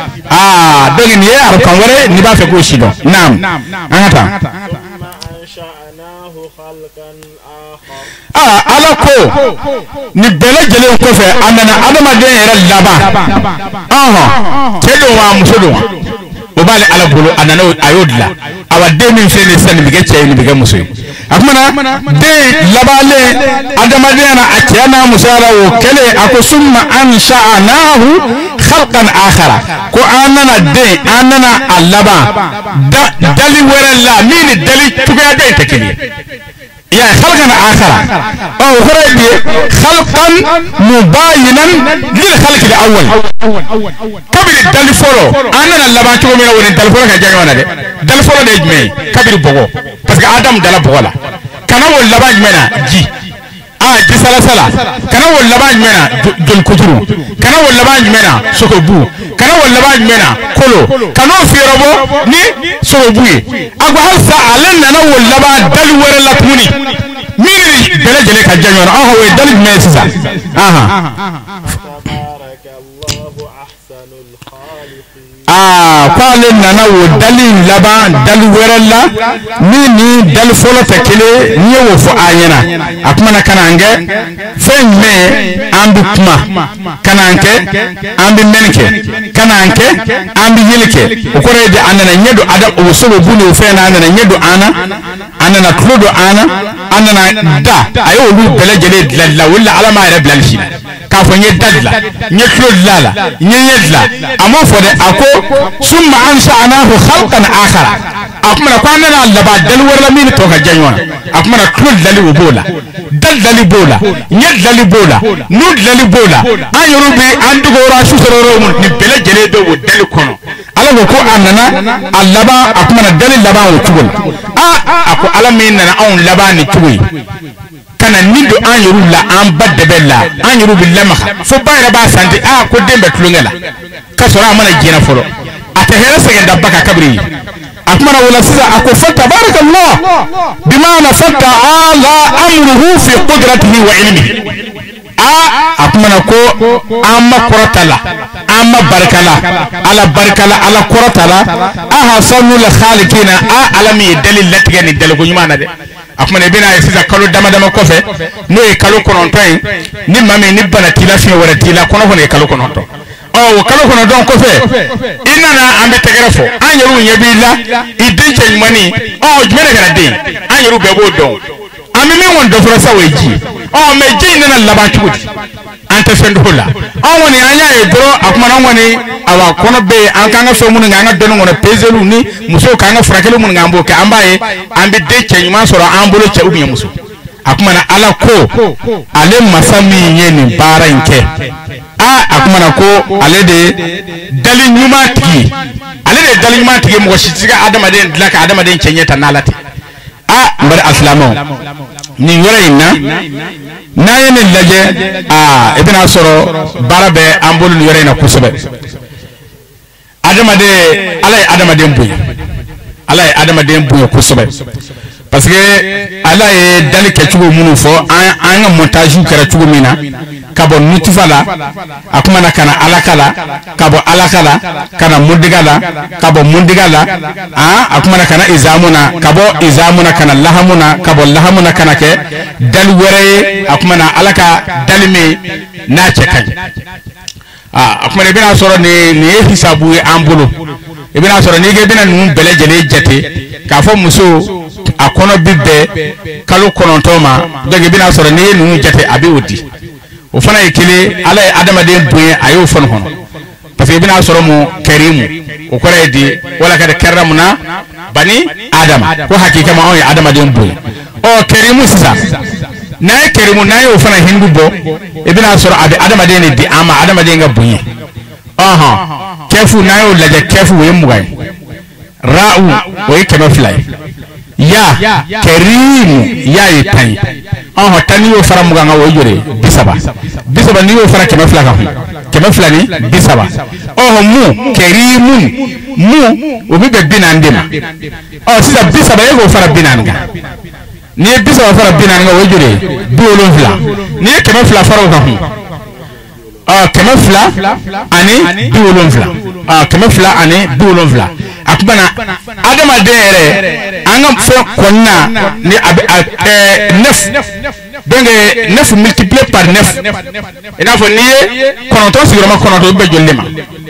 ah dogi ni ar kan wala ni ba fe ko shido nam anga ah ala ko ni bele jele ko fe amana adama de era laba aha tedo wa musodo o bale ala bolo anana ayodla awadde min fe ne san bige cey ni bige musoy akmana de labale adama de na akiyana musara wo kele ako summa ansha'nahu khalqan akhara ko anana de anana alaba dali wera la min dali tuga de tekeli يا خلقنا آخر أو خرج خلقا مباينا للخلق الأول كبير الدلفورو أنا لا بانشوا من أول الدلفورو كجانا ده دلفورو ده جمعي كبير بقو بس آدم دلا بقولا كنا ولا بانجمنا جي آه جي سلا سلا كنا ولا بانجمنا جل كترو كنا ولا بانجمنا سكوبو كنا ولا بانجمنا كلو كنا في ربو ني سكوبوي أقول هسا علنا أنا ولا بان دل ولا لطمني مين بلا جلك الجنون أهو يدل ميسا أها تبارك الله أحسن الخالقين ah kwale nana wo dali laba dali werella ni ni dali folo tekele ni wo fo ayena akuma kanange femme ambi kuma kananke ambi menke kananke ambi yilke okore de anana nyedo adam o solo bunu fena anana nyedo ana anana klodo ana anana da ayo lu bele jele dalla wala alama ya blalshi ka fo nye dadla nye klodo lala nye yedla amo fo de ako ثم أنشأناه خلقا آخر أكمل قاننا لبا دل ولا مين توها جانيونا أكمل كل دلي وبولا دل دلي بولا نيل دلي بولا نود دلي بولا أن يروبي أن تقورا شو سرورهم نبلا جليدو ودل كونو على وكو أننا اللبا أكمل دل اللبا وتقول آه أكو على مين أنا أون لبا نتوي kana nindo an yuru la an badde bella an yuru bil lamaha fo bayra ba santi a ko dembe tulungela kasora mana jina folo ata hera segenda baka kabri akmana wala sisa ako fa tabarakallah bima na fatta ala amruhu fi qudratihi wa ilmihi a akmana ko amma koratala amma barkala ala barkala ala koratala aha sanul khaliqina a alami dalil latigani dalago nyumana de akmane bina yesiza kalo dama dama kofe no e kalo kononton ni mame ni bana tilafi wala tila kono kono e kalo kononton oh kalo kononton kofe inana ambe tegrefo anyeru nyebila idinche mani oh jmene kana de anyeru bebo don ami me won do frosa weji oh meji nana labachudi ante fendola oh woni anya e bro akmana woni awa kono be an kanga so mun nga dono ngona pezelu ni muso kanga frakelu mun ngambo ke ambaye ambi de chenyuma soro ambulo che ubi muso akumana ala ko ale masami yeni baranke a akumana ko ale de dali nyuma tigi ale de dali nyuma tigi mo shitiga adama de laka adama de chenyeta nalati a mbar aslamo ni yore inna nayene laje a ibina soro barabe ambulu yore na kusobe adama de alay adama de mbuy alay adama de mbuy kusobe parce que alay dali ke chugo munu fo an an montage kera chugo mina kabo nutifala akuma na kana alakala kabo alakala kana mundigala kabo mundigala ah akuma na kana izamuna kabo izamuna kana lahamuna kabo lahamuna kana ke dal were akuma na alaka dalme na chekan ah akuma ne bina soro ni ni hisabu ambulo e bina soro ni ge bina nu bele jele jete ka fo muso akono bibbe kalu konontoma doge bina soro ni nu jete abi odi o fana ikile ala adama de buye ayo fon hono parce que bina soro mu karimu o kore di wala kada karramuna bani adam ko hakika ma on adama de buye o karimu sisa na karimu na yo fana hindu bo e bina soro abi adama de ni di ama adama de nga buye aha kefu na yo laje kefu we mugay ra'u o ikema filay ya karimu ya yitan oh tani yo fara muga nga wo jore bisaba bisaba ni yo fara kema fla ka kema fla ni bisaba oh mu kerimun mu obi be binandema oh sisa bisaba yego fara binanga ni bisaba fara binanga wo jore biolon fla ni kema fla fara ka hu ah kema fla ani biolon fla ah kema fla ani biolon fla akbana adama dere anga fe konna ni ab neuf donc neuf multiplié par neuf ina fo ni konoto sigurama konoto be jollema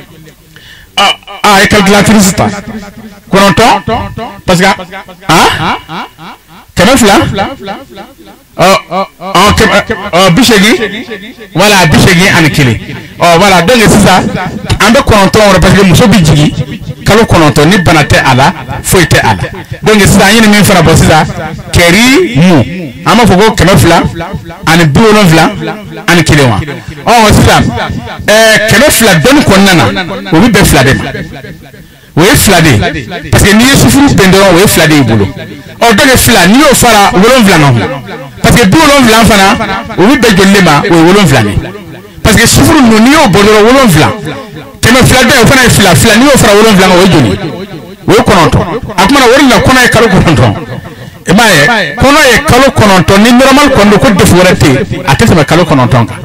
ah ah e calculatrice ta konoto parce que ah kemefla oh oh oh bishegi voilà bishegi anikili oh voilà donc c'est ça ambe konoto parce que muso bijigi kalo konoto ni banate ala foite ala donc c'est ça yini min fara bo c'est ça keri mu ama fogo kemefla ani biolonvla ani kilewa oh c'est ça eh kemefla don konnana o bi be fla dem we flade parce que ni sufuru pendoro we flade ibulu o doge fla ni o fara wolonvla no parce que biolonvla fana o bi be jollema we wolonvla ni parce que sufuru no ni o bodoro wolonvla keme flade o fana fla fla ni o fara wolonvla no we joli we kononto akuma wori la kona e kalo kononto e baye kono e kalo kononto ni normal kondo ko deforete atese me kalo kononto ka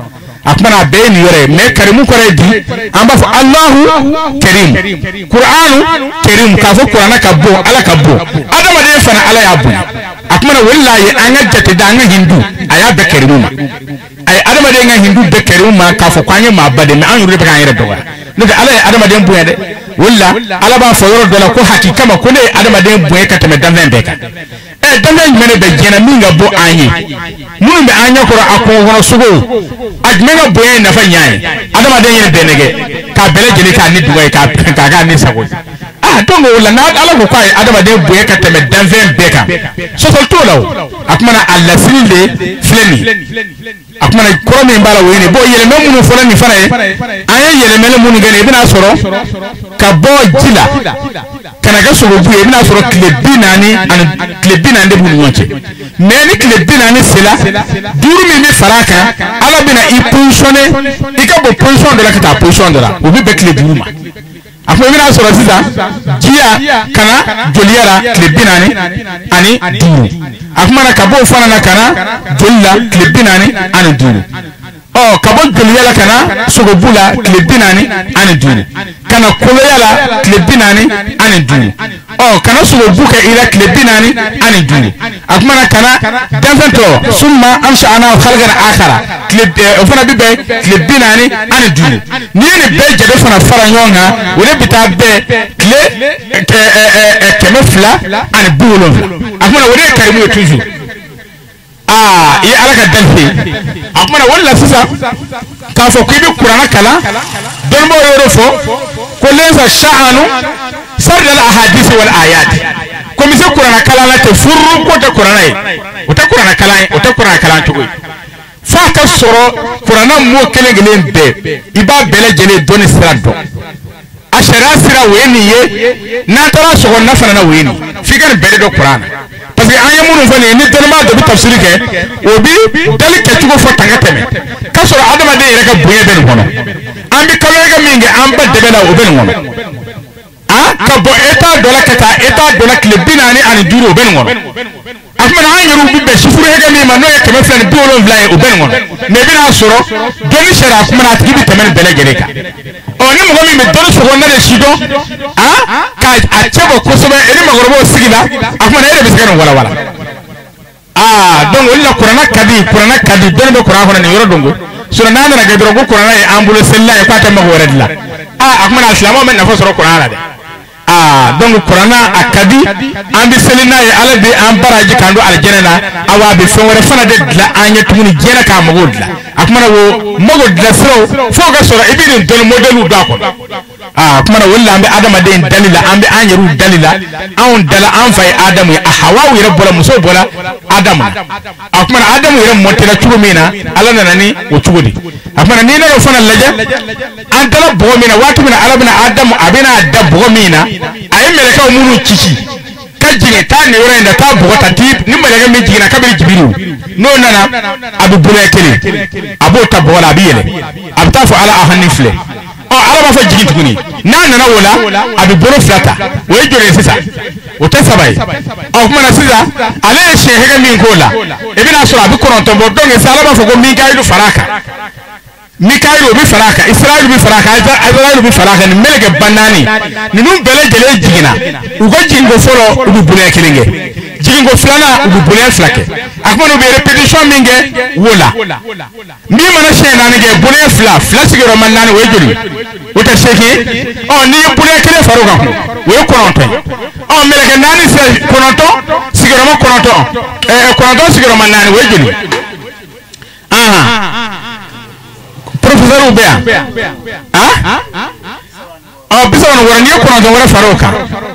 akmana be ni yore me karimu kore di amba fo Allahu karim Qur'anu karim ka fo Qur'ana ka bo ala ka bo adama de fana ala ya bo akmana wallahi anga jate da anga hindu aya be karimu ma ay adama de nga hindu be karimu ma ka fo kwanye ma bade me anu rebe kan yere doga ne ala adama de bo de walla ala ba fo yoro dola ko hakika ma ko ne adama de bo ka teme dan ben be ka e dan ben mene be jena minga bo anyi mun be anya ko akko hono sugo ajmenga bo na fa nyaay adama de yere denege ka bele jeli ka ni duwa ka ka ga ni sago ah tongo wala na ala ko kwai adama de bo ka teme dan ben be ka so so to law akmana alla silde fleni akmana ko me mbala woni bo yele me mun fo ni fara aya yele mele mun gane ibina soro ka bo jila kana ga so bu ibina soro klebinani an klebinani de bulu wonche meni klebinani sila duru mi mi faraka ala bina i positionné ika bo position de la ka position de la obi be kleburu ma afo ibina soro sisa jia kana joliara klebinani ani duru akmana ka bo fana na kana jolla klebinani ani duru oh kabo joliyala kana sogobula klebinani ani duru kana koloyala klebinani ani duru oh kana sogobuka ila klebinani ani duru akmana kana danfento summa amsha'ana khalqan akhara kleb ofana bibe klebinani ani duru ni ne be jade fana fara nyonga wone bita be kle kemefla ani bulo akmana wone karimu toujours ah ya alaka dalfi akmana walla sisa ka fo kibi qur'ana kala don mo yoro fo ko lesa sha'anu sard al ahadith wal ayat ko mi se qur'ana kala la te furru ko te qur'ana o te qur'ana kala o te qur'ana kala to fa ka soro qur'ana mo kele gelen be iba bele jele doni sirado ashara sira weni ye na tara so na fana na weni figan bele do qur'ana parce que anya munu fane ni telma do bi tafsir ke obi dali ke tugo fo tanga teme kasoro adama de reka buye ben hono ambi kaloga minge amba de bela o ben hono ah ka bo eta dola kata eta dola klebinani ani duro ben hono afman anyaru bi be sifuru hega mi ma no e keme fane bi wolo vlaye o ben hono me bi na soro doni shara afman atigi bi temen bele gereka oni mo mi me doni so wonna de shido ah ka achebo kosobe eni magorobo sigila afman ere bisgano wala wala ah donc wala qur'ana kadi qur'ana kadi don be qur'ana hono ni yoro dongo sura nana na gadro ko qur'ana e ambulo sella e kwata mago redla ah afman islamo men na fo soro qur'ana de ah donc qur'ana akadi ambi selina e ala be ambaraji kando aljanna awabe fongore fana de la anya tumuni jena ka mago dla akmana wo mago dla sro foga soro ibini don modelu da ko ah akmana walla ambe adama de dalila ambe anyaru dalila an dala an fay adamu ahawa wi rabbula muso bola adamu akmana adamu yere motela chugumina ala nanani o chugudi akmana ni na fana laja an dala bogomina watu mina alabina adamu abina dabbo mina ay meleka munu cici kajine ta ne yore nda ta bogota tip ni meleka mi jigina kabiri jibiru no nana abu bulekele abu tabola biyele abtafu ala ahanifle o ala ba fa jigin tuguni na nana wala abu bolo flata way jore sisa o ta sabay o kuma na sisa ala shehe ga min kola ebina sura abu koronto bo donge sala ba fa go mi kaidu faraka Mikailo bi faraka Israel bi faraka Israel bi faraka ni melege banani ni num bele jele jigina ugo jingo folo ubu bule kelenge jingo flana ubu bule flake akmono be repetition minge wola mi mana shena nige bule fla fla sigiro manani wejuri uta sheki o ni bule kele faruka we kononto o melege nani se kononto sigiro mo kononto eh kononto sigiro manani wejuri aha professeur Ubea ah ah bisa wana wara niyo kono wara faroka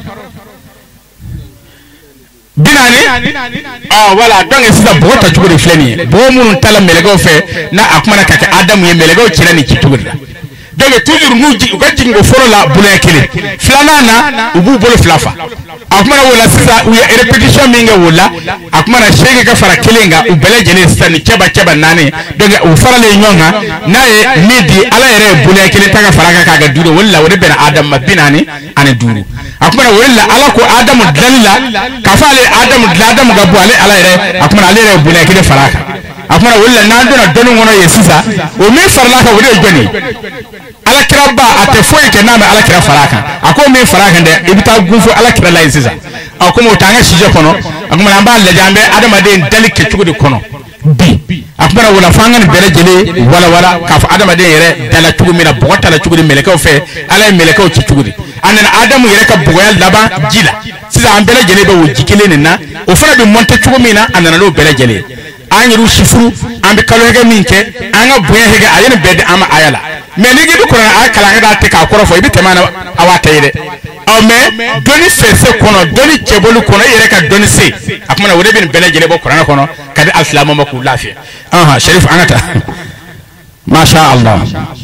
binani ah wala donc sisa bota chuguri fleni bo mun tala melego fe na akmana kaka adamu ye melego kirani kitugura donc toujours nous gajingo foro la bulekele flanana ubu bolo flafa akmana wala sisa uya repetition minga wala akmana shege ka fara kelenga ubele jene sisa ni cheba cheba nane donc u fara le nyonga nae midi ala ere bulekele taka faraka kaga duro wala wala bena adam mabinani ane duro akmana wala ala ko adamu dalila kafale adamu adamu gabu ale ala ere akmana ale ere bulekele faraka akuma wala nando na donu ngono yesisa o mi farlaka wode joni ala kiraba ate foyi ke name ala kira faraka ako mi faraka de ibita gufo ala kira la yesisa akuma utanga shije kono akuma namba le jambe adama de dalike chugudi kono bi akuma wala fangani bele jele wala wala ka fa adama de yere dala chugu mina bota la chugudi meleka fe ala meleka o chugudi anana adamu yere ka bugoyal laba jila sisa ambele jele be wujikile nina o fara be monte chugu mina anana lo bele jele anyiru shifuru ambe kaloga minke anga buya hega ayene bede ama ayala me nigi du kono akala ngada te ka korofo ibi temana awata yede aw me doni fese kono doni chebolu kono yere ka doni se akuma wode bin bele jele bo korana kono kadi alislamu maku lafiya aha sharif anata masha Allah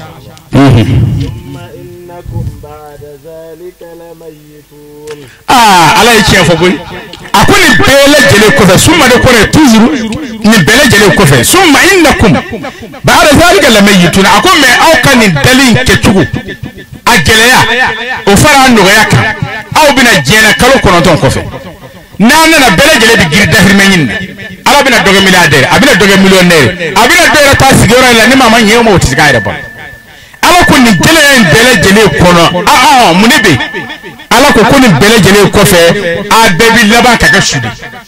ah ala yake fo boy akuni bele jele ko fa summa de kore toujours ni bele jele ko fa summa innakum ba'da zalika lamayitun akum me awkan dalin ke tugu ajeleya o fara no yaka aw bina jena kalo kono ton ko fa nana na bele jele bi girda hirmenyin ala bina doge milliardaire abina doge millionnaire abina doge ta sigora la ni mama nyemo o tigaire ba ala ko ni jele en bele jele kono ah ah munibe ala ko ko ni bele jele ko fe a bebi laba ka gashudi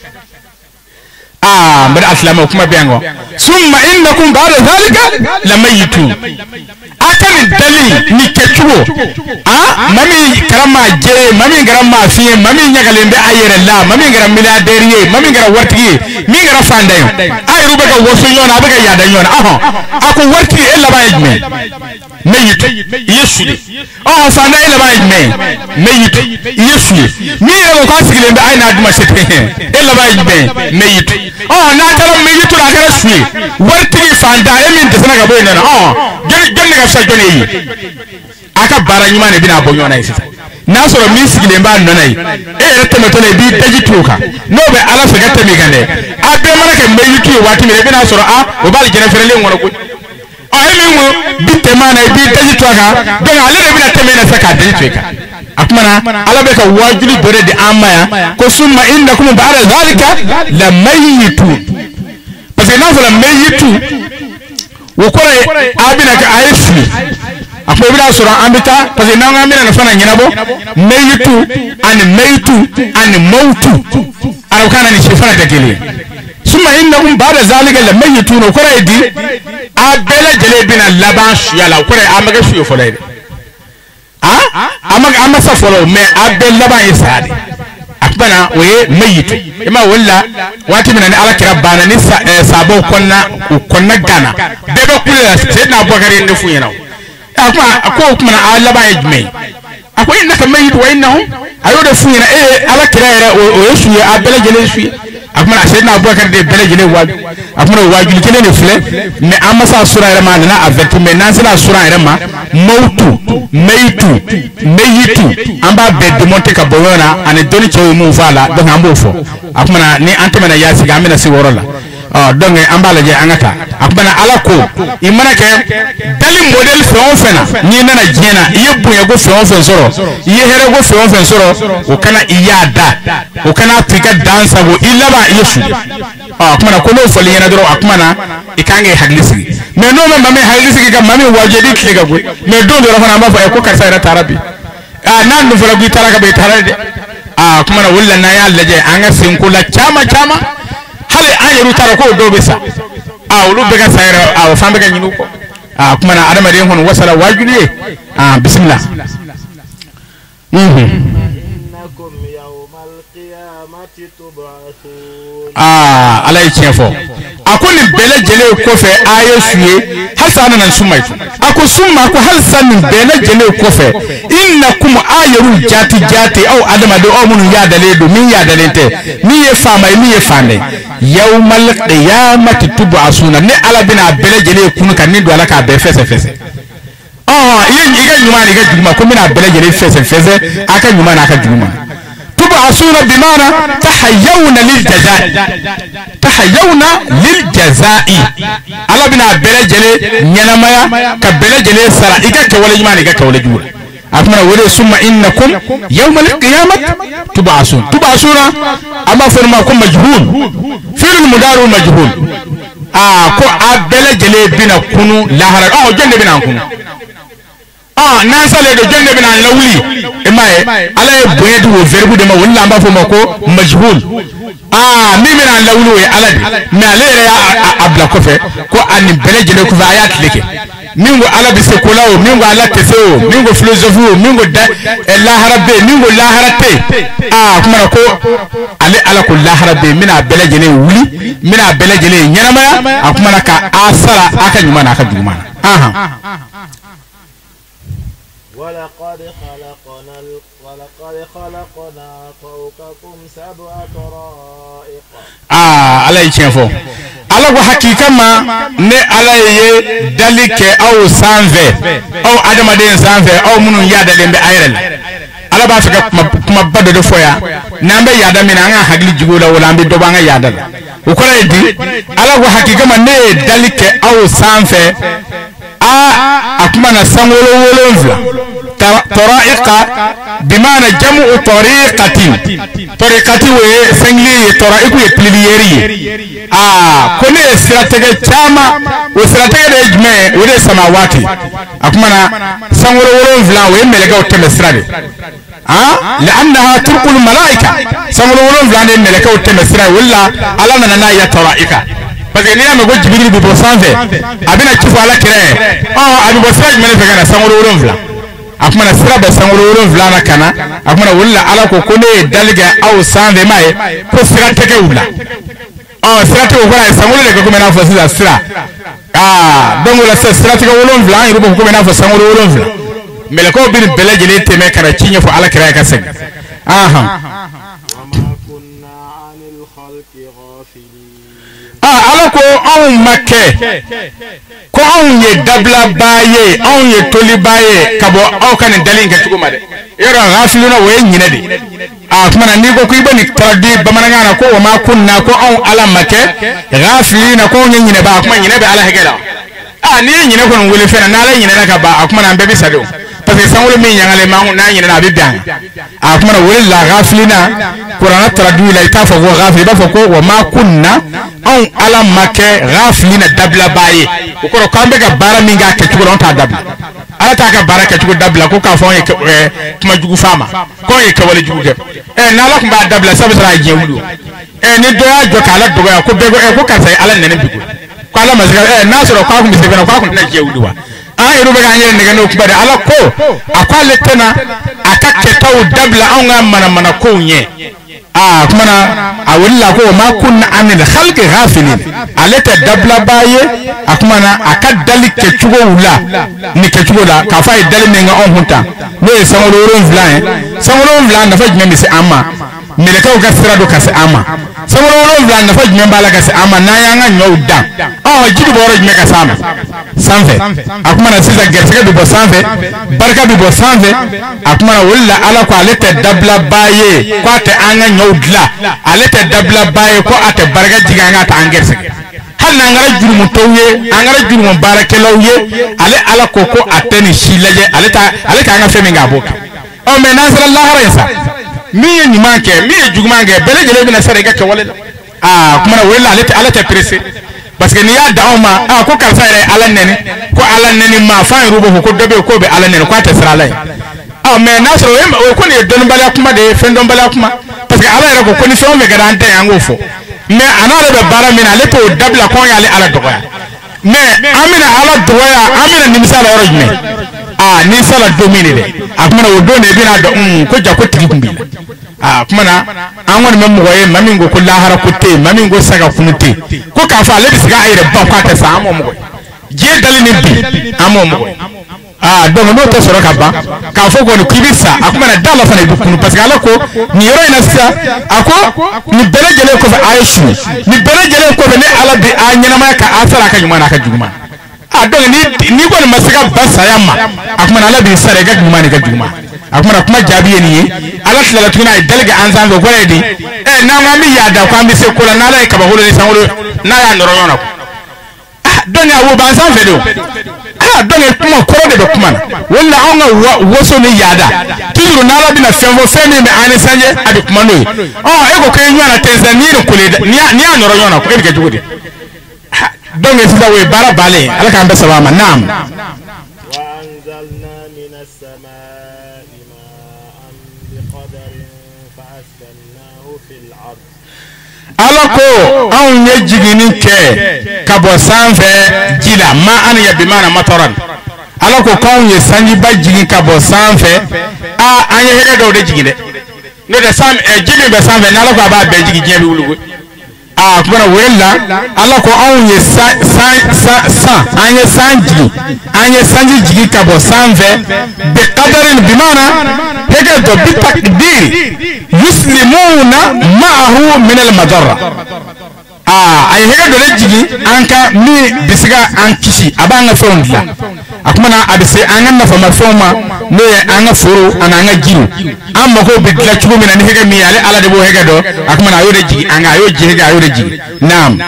ah mara aslama kuma biango summa innakum ba'da zalika lamayitun akani dali ni kechuo ah mami karama je mami garama fi mami nyagalende ayere la mami garam milliardaire mami garam warti mi garam fandayo ay rube ka woso nyona be ka yada nyona ah ako warti e la bayme mayit yesude oh fanda e la bayme mayit yesude mi e ko asigilende ay na duma sete e la bayme mayit oh na tara mayit la gara suye warti fanda e min de sana ga boy na oh joni joni ga sa joni yi aka bara nyuma ne bina bonyo na isisa na soro mi sigile mba no nai e rete metone bi daji tuka no be ala fe gatta mi gande abe mana ke meyitu wati mi bina soro a o bal jene ferele ngono ko o e mi wo bitte mana bi daji tuka don ala de bina temena saka daji tuka akmana ala be ka wajuli dore de amaya ko summa innakum ba'da zalika la mayitu parce que na so la mayitu wo kore abina ka ayefi apo bila sura ambita parce que nanga mina nafana nyinabo mayitu an mayitu an mautu ala kana ni shifana takili summa innakum ba'da zalika la mayitu no kore di abela jele bina laban yala kore amaga fiyo folede ah amaga amasa folo me abel laban isadi akbana we mayitu ima walla wati mina ni ala kira bana ni sabo konna konna gana bebe kula sayyidina abubakar ne fu yana akwa ko kuma ala ba ejme akwa innaka mayitu wa innahum ayo da fu yana eh ala kira era o yesu ya abele jele su akuma sayyidina abubakar de bele jele wa akuma wajuli kele ne fle me amasa sura era ma na averti me na sila sura era ma mautu mayitu mayitu amba be demonte ka boyona ane doni chewe mu fala donc ambo fo akuma ni antema na yasi ga amena si worola ah donc amba la je angata akuma ala ko imana ke dali model fe on fena ni nana jena yebu ya go fe on fe soro ye here go fe on fe soro o kana iyada o kana afrika dansa go ilaba yesu ah akuma ko no fo yana dro akuma na ikange haglisi me no me mame haglisi ga mame wajedi kliga go me do do rafa na ba fa ko karsa ira tarabi ah nan do fara gu taraka be tarade ah kuma na wulla na ya laje anga sinkula chama chama hale ayeru tarako do besa ah ulu be ga sayra ah fambe ga nyinu ko ah kuma na adama de hon wasala wajuliye ah bismillah mhm innakum yawmal qiyamati tub'athun ah alay chefo akuni bele jele ko fe ayesuye hasana nan sumai ako summa ko halsan bele jele ko fe innakum ayeru jati jati au adama de o mun ya dale do min ya dalente mi ye fama mi ye fande yawmal qiyamati tub'asuna ne ala bina bele jele kunu kan ni do ala ka be fese fese ah yen iga nyuma ni ga juma ko mina bele jele fese fese aka nyuma na aka juma تبعثون بمعنى تحيون للجزاء تحيون للجزاء على بنا بلجلي نينمايا كبلجلي سرا إيكا كولا جماني إيكا كولا جولا أكمل ولي ثم إنكم يوم القيامة تبعثون تبعثون أما فرما كم مجهول فعل المدار مجهول ah ko abele jele bina kunu lahara oh jonde bina kunu ah nansale do jonde bina lawli e maye ala e boyedu wo verbu de ma wonna amba fo mako majhul ah mi mina lawlu e ala de mi ale ya abla ko fe ko ani bele jele ko fa ayat leke mingo ala bi se kolawo mingo ala teseo mingo philosophie mingo lahara be mingo lahara te ah kuma ko ale ala ko lahara be mina bele jele wuli mina bele jele nyanama akuma ka asara aka nyuma aka juma aha ولقد خلقنا ولقد خلقنا فوقكم سبع طرائق ah ala yichenfo ala ko hakika ma ne ala ye dalike aw sanve aw adamaden sanve aw munun yada lembe ayrel ala ba fika kuma bado de foya nambe yada mina nga hagli jugola wala ambe do banga yada o ko redi ala ko hakika ma ne dalike aw sanve a akuma na sangolo wolonvla طرائق بمعنى جمع طريقة طريقة وسنجلي طرائق يبليري آه كل استراتيجية تاما واستراتيجية إجماع وده سماواتي أكمنا سنقول ولون فلا وين ملكه وتمسرادي آه لأنها ترك الملائكة سنقول ولون فلا وين ملكه وتمسرادي ولا على ننا يا طرائق parce que ni am go jibril bi bo sanve abina chifu ala kire oh abi bo sraj mele fegana sangolo wolon vla akmana sira be sangolo wolon vla na kana akmana wala ala ko kone dalga aw sanve mai ko sira teke wula oh sira teke wula sangolo le ko mena fo sira sira ah donc la sira teke wolon vla yi bo ko mena fo sangolo wolon vla mele ko bir beleje le teme kana chinye fo ala kire ka seg aha ah ala ko on makke ko on ye dabla baye on ye toli baye kabo aw kan dalin ga tugo made yoro ghafiluna way nyine de ah kuma ni ko kuy bani tradi bamananga na ko ma kunna ko on ala makke ghafilina ko nyine ba kuma nyine be ala hegela ah ni nyine ko on wele fena na la nyine na ka ba kuma na mbe bi sado parce que sangolo mi nyangale ma na nyine na bi bian ah kuma na wele la ghafilina qur'ana tradi la itafa ko ghafili ba ko wa ma kunna on ala make ghaflina dabla baye ko ko kambe ga bara mi ga ke tugo on ta dabla ala ta ka bara ke tugo dabla ko ka fon e kuma jugu fama ko e ka wala jugu dem e na la ko ba dabla sabu sara jewulu e ni do ya jo kala do ya ko bego e ko ka sai ala nene bigu ko ala masga e na soro ko ko mi se bena ko ko na jewulu wa a e ru be ga nyere ne no ko bare ala ko akwa letena akake taw dabla on ga mana mana ko nye ah kumana awilla ko ma kunna anil khalqi ghafilin alata dabla baye akumana akadali ke chugo wula ni ke chugo da ka fay dali me nga on hunta no e samolo ron vlan samolo vlan da faj me se amma mele ka ga sira do ka se amma samolo ron vlan da faj me bala ka se amma na ya nga nyaw da oh jidu boro me ka sama sanve akumana sisa gerse bi bo sanve barka bi bo sanve akumana willa ala ko alata dabla baye ko te anga udla alete dabla baye ko ate barga jiganga ta angerse hal na ngara jurumu tawye angara jurumu barake lawye ale ala koko ateni shilaje ale ta ale ka nga femi ngabo o me nasrallahu raysa mi ni manke mi jugmange bele jele bi na sare ga ke wala ah kuma wala alete alete presse parce que ni ya dauma ah ko karsa ire ala neni ko ala neni ma fa rubo ko dobe ko be ala neni ko ate sara lay ah mais nasro o ko ni don bala kuma de fen don bala kuma parce que ala ko ko ni so me garante yango fo mais anale be bara mina le to dabla ko yale ala doya mais amina ala doya amina ni misala oro me ah ni sala domine de akuma wo done bina do um ko jako tigi kumbi ah kuma na an woni mem moye mamingo ko lahara ko te mamingo saga kunute ko ka fa le bisga ayre ba ko ta sa amo mo je dalini bi amo mo ah donc no to soro kaba ka fo ko ni kibisa akuma na dala fana ibukunu parce que ala ko ni yoro ina sa ako ni bele jele ko fa aishu ni bele jele ko ne ala bi anyana ma ka asara ka nyuma na ka juguma ah donc ni ni ko ni masaka basa yamma akuma na ala bi sare ga juguma ni ka juguma akuma kuma jabiye ni ala tla tuna dalga anzan go goredi eh na ngami yada ko ambi se ko la na la ka ba holo ni sanwolo na ya ndoro yona ko don ya wo ba san fedo ah don e kuma ko de be kuma wala on ga woso ni yada tiro na la bina fembo femi me ani sanje abi kuma no oh e ko kay nyana Tanzania ko le ni ni anoro yona ko e be jugudi donc sida we bara bale ala kan be sabama nam wa anzalna minas samaa'i ma'an biqadarin fa askannahu fil ard alako an ye jigini ke kabo sanfɛ jila ma an ya bimana mataran alako kan ye sanji ba jigi kabo sanfɛ a an ye hɛrɛ dɔw de jigi dɛ no de sam e jigi be sanfɛ na alako ba be jigi jɛbi wulugo a kuma wella alako an ye san san san an ye san jigi an ye sanji jigi kabo sanfɛ bi qadarin bimana hɛrɛ dɔ bi takdir yuslimuna ma'ahu min al-madarra ah ay hega dole jigi anka mi bisiga an kishi abanga fondla akumana abise anga nafa mafoma no ye anga foro ananga jiru amma ko bidla chugo mina ni hega mi ale ala de bo hega do akumana ayo de jigi anga ayo jigi ayo de jigi naam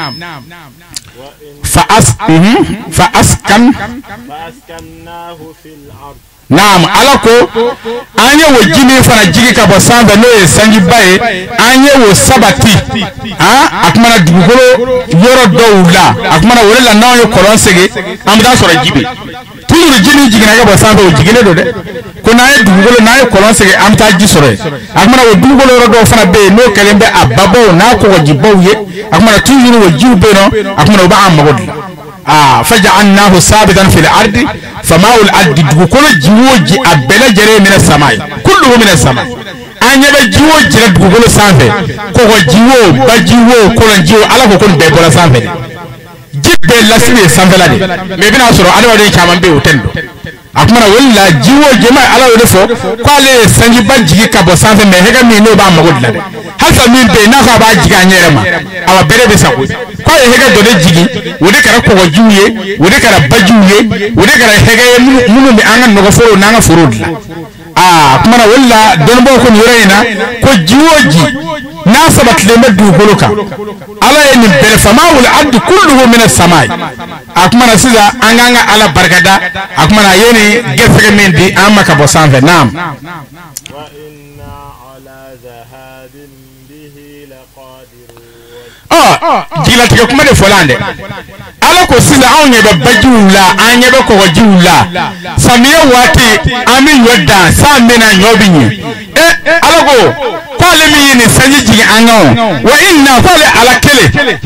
fa as fa askan fa askannahu fil ard naam alako anye wo jimi fana jigi ka bo samba no e sanji baye anye wo sabati ha akumana dugukolo yoro dowla akumana wala na yo kolon sege amda soro jibe tulu jimi jigi na bo samba wo jigile do de ko na e dugukolo na yo kolon sege amta ji soro akumana wo dugukolo yoro do fana be no kelembe ababo na ko wajibo ye akumana tulu wo jibe no akumana wo ba amagod ah faj'alnahu sabitan fil ardi fama'u al-ardi dugukolo jiwoji abela jere min as-samai kulluhu min as-samai anya be jiwoji la dugukolo sanfɛ ko ko jiwo ba jiwo ko lan jiwo ala ko kon be bola sanfɛ jibbe lasiri sanfɛ la de me bina soro ala wadi chaman be utendo akumana walla jiwo jema ala wadi fo ko ale sanji ba jigi ka bo sanfɛ me hega mi no ba magod la de hasa min be na ka ba jiga nyerema awa bere be sako ko ye hega do de jigi wode kara ko jiwe wode kara bajuwe wode kara hega munu be anga no foro nanga foro dla ah kuma walla don bo ko yorena ko jiwoji nasabat limadu goloka ala en bel fama'ul ard kulluhu min as-samai akuma siza anganga ala barkada akuma yene gefere mendi amaka bo sanve nam wa inna ala zahabin bihi laqadirun ah jila tige kuma de folande ala ko siza anye be bajula anye be ko wajula samiya wati ami yoda samena nyobinyi eh ala ko kwale mi ni sanji jigi anyo wa inna kwale ala kele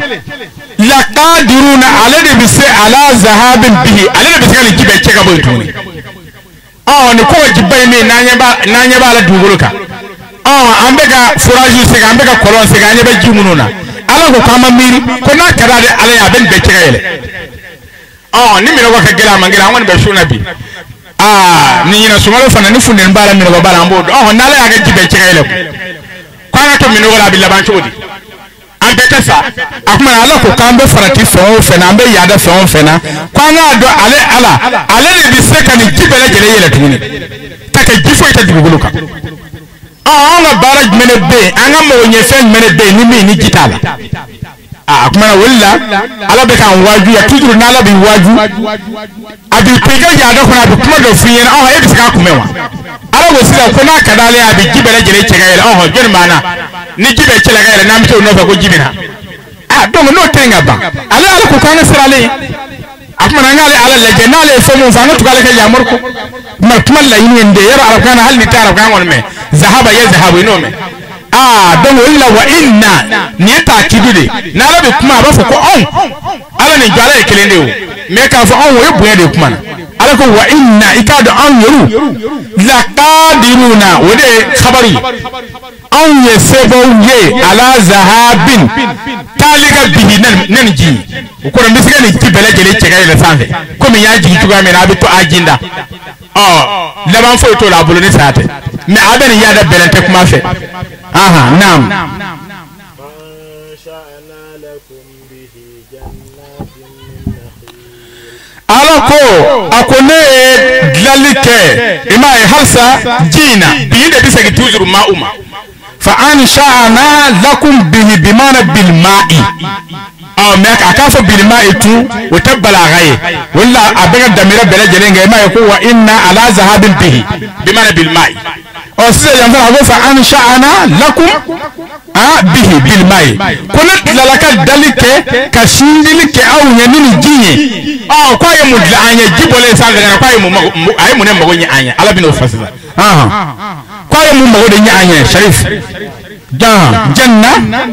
laqadiruna ala de bise ala zahabin bihi ala de bise ni jibe cheka bo tuni ah ni ko jibe ni nanya ba nanya ba ala duguluka ah ambega furaji sega ambega kolon sega anya be jimununa ala ko kama miri ko na kadade ala ya ben be cheka yele ah ni mi ro ka gela mangela won be shuna bi ah ni ina sumalo fana ni funde mbala mi ro bala mbodo ah na ala ya ga jibe cheka yele kwana to mino wala billa ban chodi ambeta sa akuma ala ko kambe farati fon fe na ambe yada fon fe na kwana do ale ala ale ni biseka ni jibele jele yele tuni take jifo ita duguluka ah nga baraj mene be anga mo nyefen mene be ni mi ni jitala ah akuma wala ala be kan waju ya tujuru na ala bi waju abi pega yada ko na bi kuma do fiyen ah e biseka kumewa ala wosira ko na kadale abi jibele jele chega yele oh jere mana ni jibe chega yele na mto no fa ko jibina ah donc no tenga ba ala ala ko kana sirale akuma ngale ala leje na le fo mo fa no tukale ka jamor ko ma kuma la yini nde yara ala kana hal ni tara ka ngol me zahaba ya zahabu no me ah donc illa wa inna ni ta kidude na la be kuma ba fo ko on ala ni jala e kelende o me ka fo on wo buya de kuma ala ko wa inna ikadu an yuru laqadiruna wode khabari an yasebo ye ala zahabin talika bihi nan nan ji ko ran bisiga ni tibele jele chega ile sanfe ko mi yaji tuga me na bi to ajinda oh laban fo to la bulu ni sate me abeni yada belente kuma fe aha nam alako akone dlalike ima halsa jina binde bisagi tujuru mauma fa ansha'na lakum bihi bimana bil ma'i aw mek akafa bil ma'i tu watabbala ghaye walla abega damira bela jelenga ima yako wa inna ala zahabin bihi bimana bil ma'i o sise yan fana ko fa ansha'ana lakum a bihi bil mai kunat lalaka dalike ka shindili ke aw nyanini jinye ah kwa ye mudla anya jibole sa ga kwa ye mu ay mu ne mago nya anya ala bin fasila ah kwa ye mu mago de nya anya sharif da janna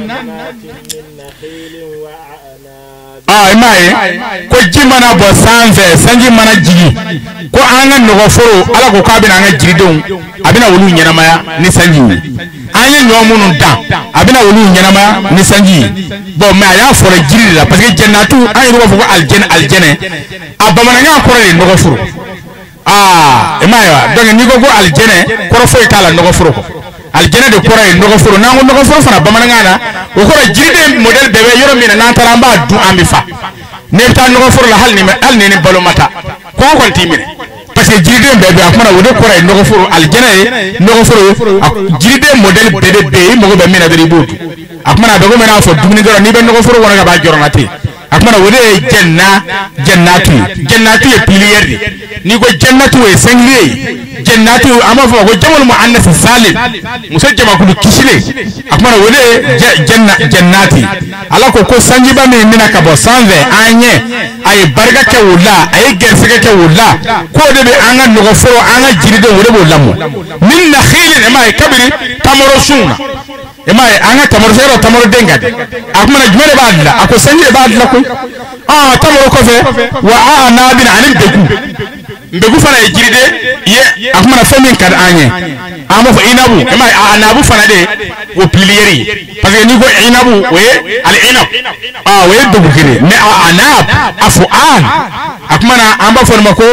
ah mai ko jimana bo sanve sanji mana jigi ko anga no foro ala ko ka bin anga jiridon abina wulu nyana maya ni sanji anya nyomunu da abina wulu nyana maya ni sanji bo ma ya foro jiri la parce que jannatu ay ro fo aljanna aljanna abamana nya ko re no foro ah emaya donc ni ko ko aljanna ko fo itala no foro ko aljanna de ko re no foro na ngo no foro fana bamana ngana o ko jiride model bebe yoro mina na taramba du amifa ne ta no foro la hal ni al ni balo mata ko ko timine parce que jiride bebe akmana wode ko re no foro aljanna e no foro jiride model bebe be mo be mina de ributu akmana dogo mena fo dumni doro ni be no foro wona ga ba joronati akmana wode janna jannatu jannatu e piliyerdi ni ko jannatu e sengli jannatu ama fo ko jamal muannas salim musajjama kulu kishile akmana wode janna jannati ala ko ko sanjiba me mina ka bo sanve anye ay barga ke wula ay gersega ke wula ko de be anga no foro anga jiride wode bo lamu min nakhilin ma kabiri tamaro suna ema anga tamaro zero tamaro denga akmana jumele badla ako sanjire badla ko ah tamaro ko fe wa ana bin alim beku mbegu fana jiride ye akmana femin kad anye amo fa inabu ema anabu fana de o piliyeri parce que ni ko inabu we al inab ah we dogu kire me anab afuan akmana amba forma ko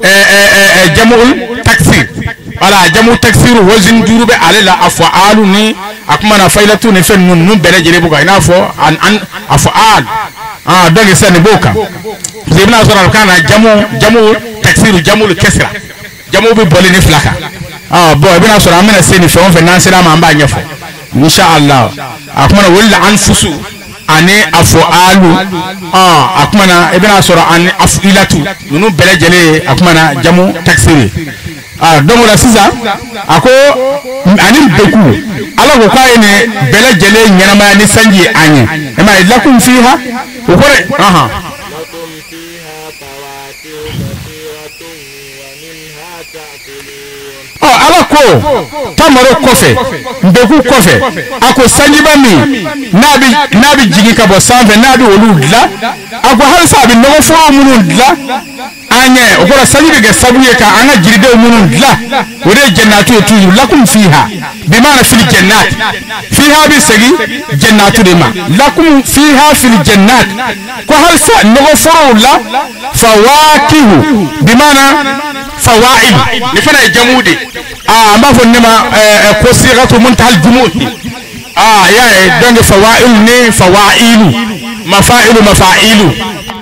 eh jamul taksir ala jamu taksir wazin durube ala afualu ni akmana failatu ni fen nun nun bele jere buga ina fo an an afual ah donc c'est ne boka zibna sura kana jamu jamu taksiru jamu kesra jamu bi boli ni flaka ah bo ibna sura amena seni fe on fe nan sira ma amba nyefo insha Allah akmana wala anfusu ani afualu ah akmana ibna sura an afilatu nun bele jere akmana jamu taksiri ah donc la sisa ako anim beku ala ko kay ne bele jele nyanama ni sanji anye ema lakum fiha ko re aha lakum fiha fawakihu kathiratun wa minha ta'kulun oh ala ko tamaro kofe beku kofe ako sanji bami nabi nabi jigi ka bo sanve nabi woludla ako halsa bi no fo munudla anye okola sanji be sabuye ka anga jiride munudla wode jannatu tuju lakum fiha bimana fil jannat fiha bi sagi jannatu de ma lakum fiha fil jannat ko halsa no fo la fawakihu bimana fawaid ni fana jamude ah amba fo nema ko sigatu muntahal jumuh ah ya donc fawail ni fawailu mafailu mafailu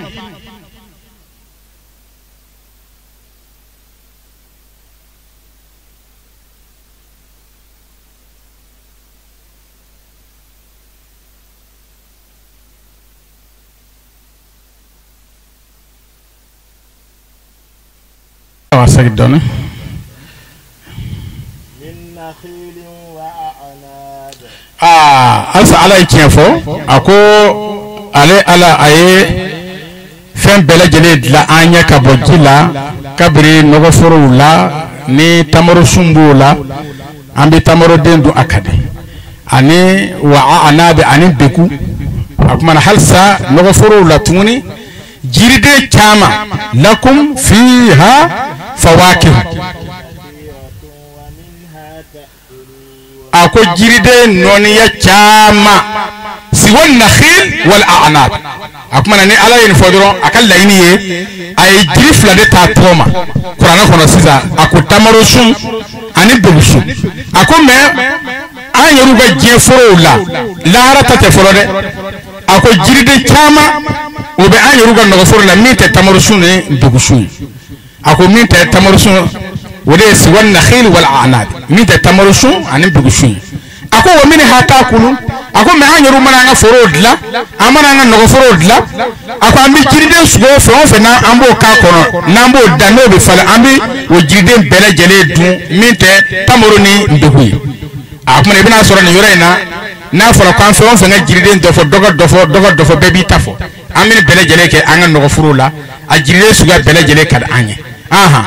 wasagdone min nakhilin wa a'nab ah asa ala tienfo ako ale ala aye fem bela jele la anya kabojila kabri nogo forula ni tamaro sumbula ambi tamaro dendu akade ani wa a'nab ani beku akman halsa nogo forula tuni jiride chama lakum fiha fawakih ako jiride noni ya chama siwan nakhil wal a'nab akmana ni ala yin fodoro akalla yini ye ay jirifla de ta toma qur'ana kono sisa ako tamaro sum ani bebusu ako me anyeru ga jeforo la la harata te forode ako jiride chama obe anyeru ga no foro la mite tamaro sum ne bebusu ako mite tamaro sum wode siwan nakhil wal a'nab mite tamaro sum ani bebusu ako wa min hatakulu ako me anyoru mana nga forodla amana nga no forodla ako ambi jiride sugo fo fe na ambo ka kono nambo dano be fala ambi wo jiride bele jele du minte tamoro ni ndugui akuma ibn asura ni yorena na fala kan fo fe nga jiride ndofo dogo dofo dogo dofo bebi tafo amini bele jele ke anga no forola a jiride suga bele jele kad anye aha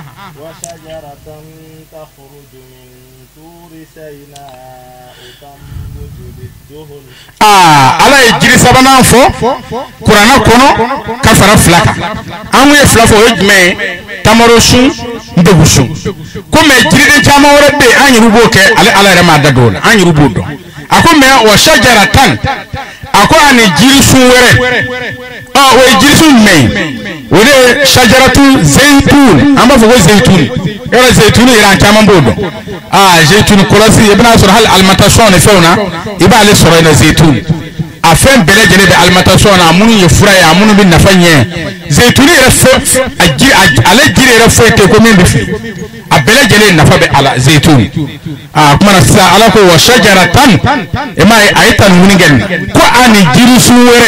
ah ala e jiri sabana fo qur'ana kono kafara flaka anwe flafo ejme tamarosu ndebusu kuma jiri de chama worbe anyi ruboke ala ala rema dadona anyi rubodo akome wa shajaratan ako ani jiri suwere ah we jiri su me wode shajaratu zaitun amba fo zaitun era zaitun ira chama mbodo ah zaitun kolasi ibn asr hal almatasona feuna iba ale soro ina zaitun afem bele jele be almatasona amunu ye fura ya amunu bi nafanye zaitun ira fo ajiri ale jiri ira fo te ko min bi a bele jele nafa be ala zaitun ah kuma sa ala ko wa shajaratan ema aitan muningen ko ani jiri suwere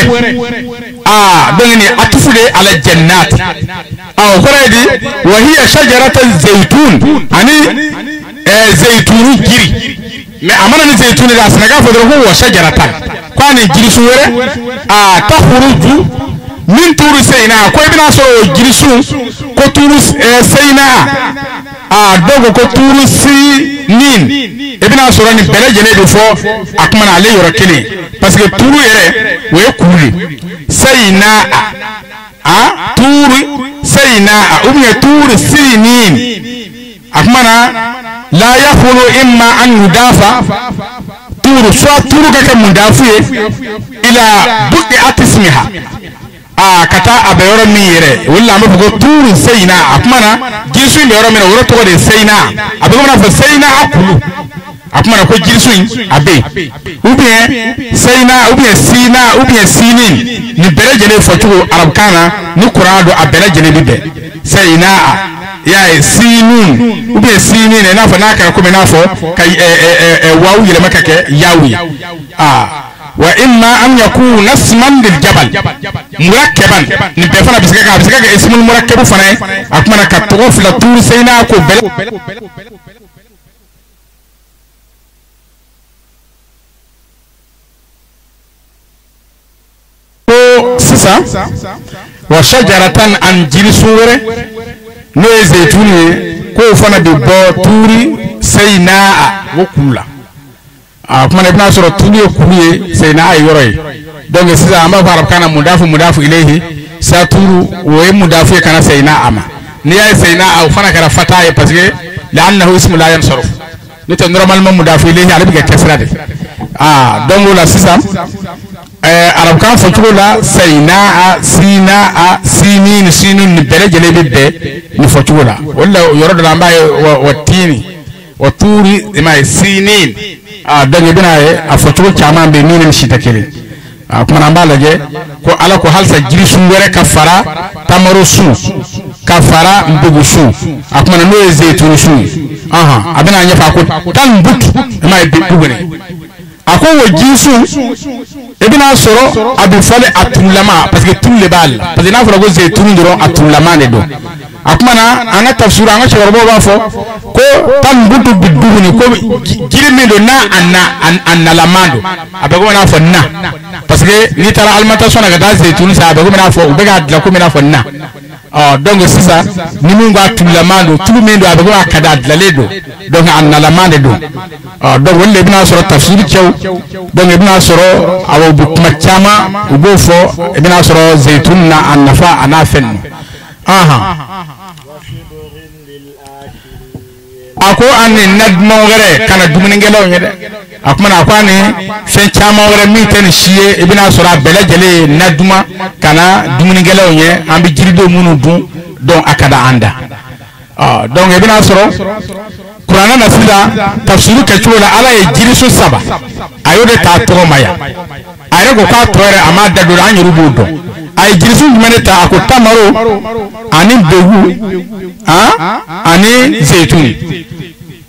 ah dongini atufude ala jannat aw khuraydi wa hiya shajaratan zaitun ani zaitun jiri me amana ni zaitun da sanaga fodro ko wa shajaratan ko ani jiri suwere ah takhruju min turu sayna ko ibna so jiri su ko turu sayna ah dogo ko turu si nin ibna so ni bele jele do fo akmana ale yoro kele parce que turu yere we kuli sayna ah turu sayna umya turu sinin akmana la yakhulu imma an yudafa turu so turu kake mudafiye ila buqi atismiha ah kata abeyoro mi yere wala ma bugo turu sayna akmana jisu mbeyoro mi woro to de sayna abegona fa sayna akulu akmana ko jisu abe ou bien sayna ou bien sina ou bien sinin ni bele jele fotu arab kana ni qur'an do abele jele bibe sayna ya sinun ou bien sinin na fa na ka ko me na fo kay e wawu yele makake yawi ah wa imma an yakuna isman lil jabal murakkaban ni be fana bisaka bisaka ismul murakkab fana akmana ka to fla tur sayna ko bele sisa wa shajaratan an jilisuwere no zaituni ko fana de bo turi sayna wokula ah kuma ibn asura tuni kuliye sayna ay yoroy donc sisa amba farab kana mudafu mudafu ilayhi sa turu wo mudafu kana sayna ama ni ay sayna aw fana kara fataye parce que l'annahu ismu la yansaruf ni to normalement mudafu ilayhi ala biga kasrade ah donc la sisa eh arab kan foturo la sayna sina sinin sinun bele jele bibbe ni foturo la wala yoro da mbaye wa tini wa turi ma sinin ah donc bina e a foturo chama be minen shitakele ah kuma nambala je ko ala ko halsa jiri sungere kafara tamaro su kafara mbugu su akuma no zaitun su aha abina nyafa ko tan butu ma be bugune ako wo jisu ibina soro abu fale atulama parce que tout le bal parce que na fara go zaitun ndoro atulama ne do akmana ana tafsir anga choro ba fo ko tan butu biduguni ko jirimi do na anna anna lamando abago na fo na parce que ni tara almata sona ga zaitun sa abago na fo ubega la ko na fo na ah donc c'est ça ni mungo atulama do tout mendo abago akada la ledo donc anna lamande do ah donc wala ibina soro tafsir chew donc ibina soro awo bu machama ubo fo ibina soro zaitun na annafa anafen aha ako ani nadmo gere kana dumuni ngelaw nyede akmana akwani fen chama wore mi ten shiye ibina sura bele jele naduma kana dumuni ngelaw nye ambi jirido munu dun don akada anda ah donc ibina sura qur'ana na sida tafsiru kachola ala e jirisu saba ayode ta to maya ayre go ka tore amada do anyiru bodo ay jirisu meneta ako tamaro ani bewu ah ani zaitun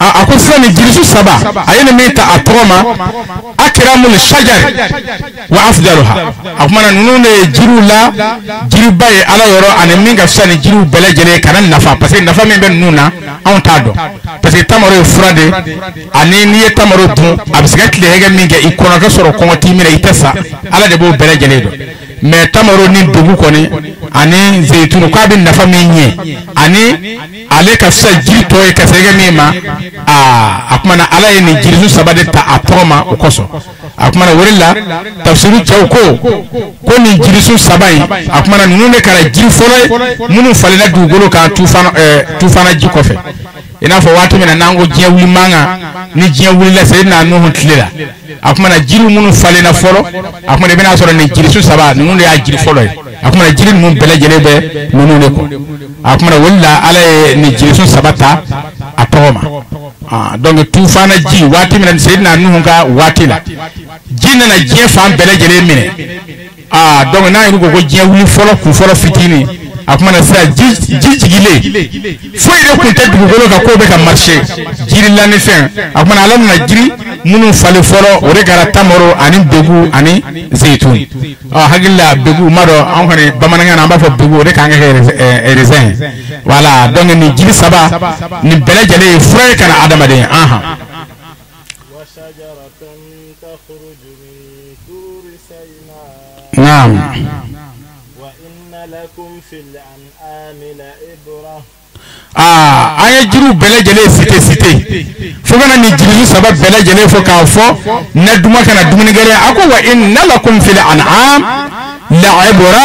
ako sani jirisu saba ayene meta atoma akramul shajar wa afdaluha akmana nunune jiru la jiru baye ala yoro ane minga sani jiru bele jele kana nafa parce que nafa membe nuna on tado parce que tamaro frade ani niye tamaro dun abisga kile hege minga ikona ka soro ko timira itesa ala de bo bele jele do mais tamaro ni dugu koni ani zeitunu kwa bin nafa minye ani ale ka sa jiru toy ka sege mima a akumana ala ni jirisu sabade ta atoma ukoso akumana worilla tafsiru chauko ko ni jirisu sabai akumana nune kala jiri folo munu falena dugolo ka tufana eh, tufana jikofe ina fo watu mena nango jewuli manga ni jewuli la sayna no hotlela akumana jiru munu falena folo akumana bena soro ni jirisu saba nune ya jiri folo akumana jiri mun bele jelebe nune ko akumana walla ala ni jirisu sabata atoma ah donc tout fana ji wati min sayyidina nuhu ga watila jinna na je fam bele jele mine ah donc na yugo go je wuli folo ku folo fitini akuma na sa ji ji jigile fo ile ku te dugo go ka ko be ka marché jiri la ne fin akuma na alam na jiri munu fale folo ore gara tamoro ani begu ani zeitun ah hagilla begu maro an ko ne bamananga na ba fo begu ore ka nga e raisin voilà donc ni jiri saba ni bele jele fure kana adama de aha wa shajaratan takhruju min turi sayna naam wa inna lakum fil an'ami la ibra ah aya jiru bele jele cité cité fo kana ni jiri saba bele jele fo ka fo na duma kana dumuni gele ako wa inna lakum fil an'am la ibra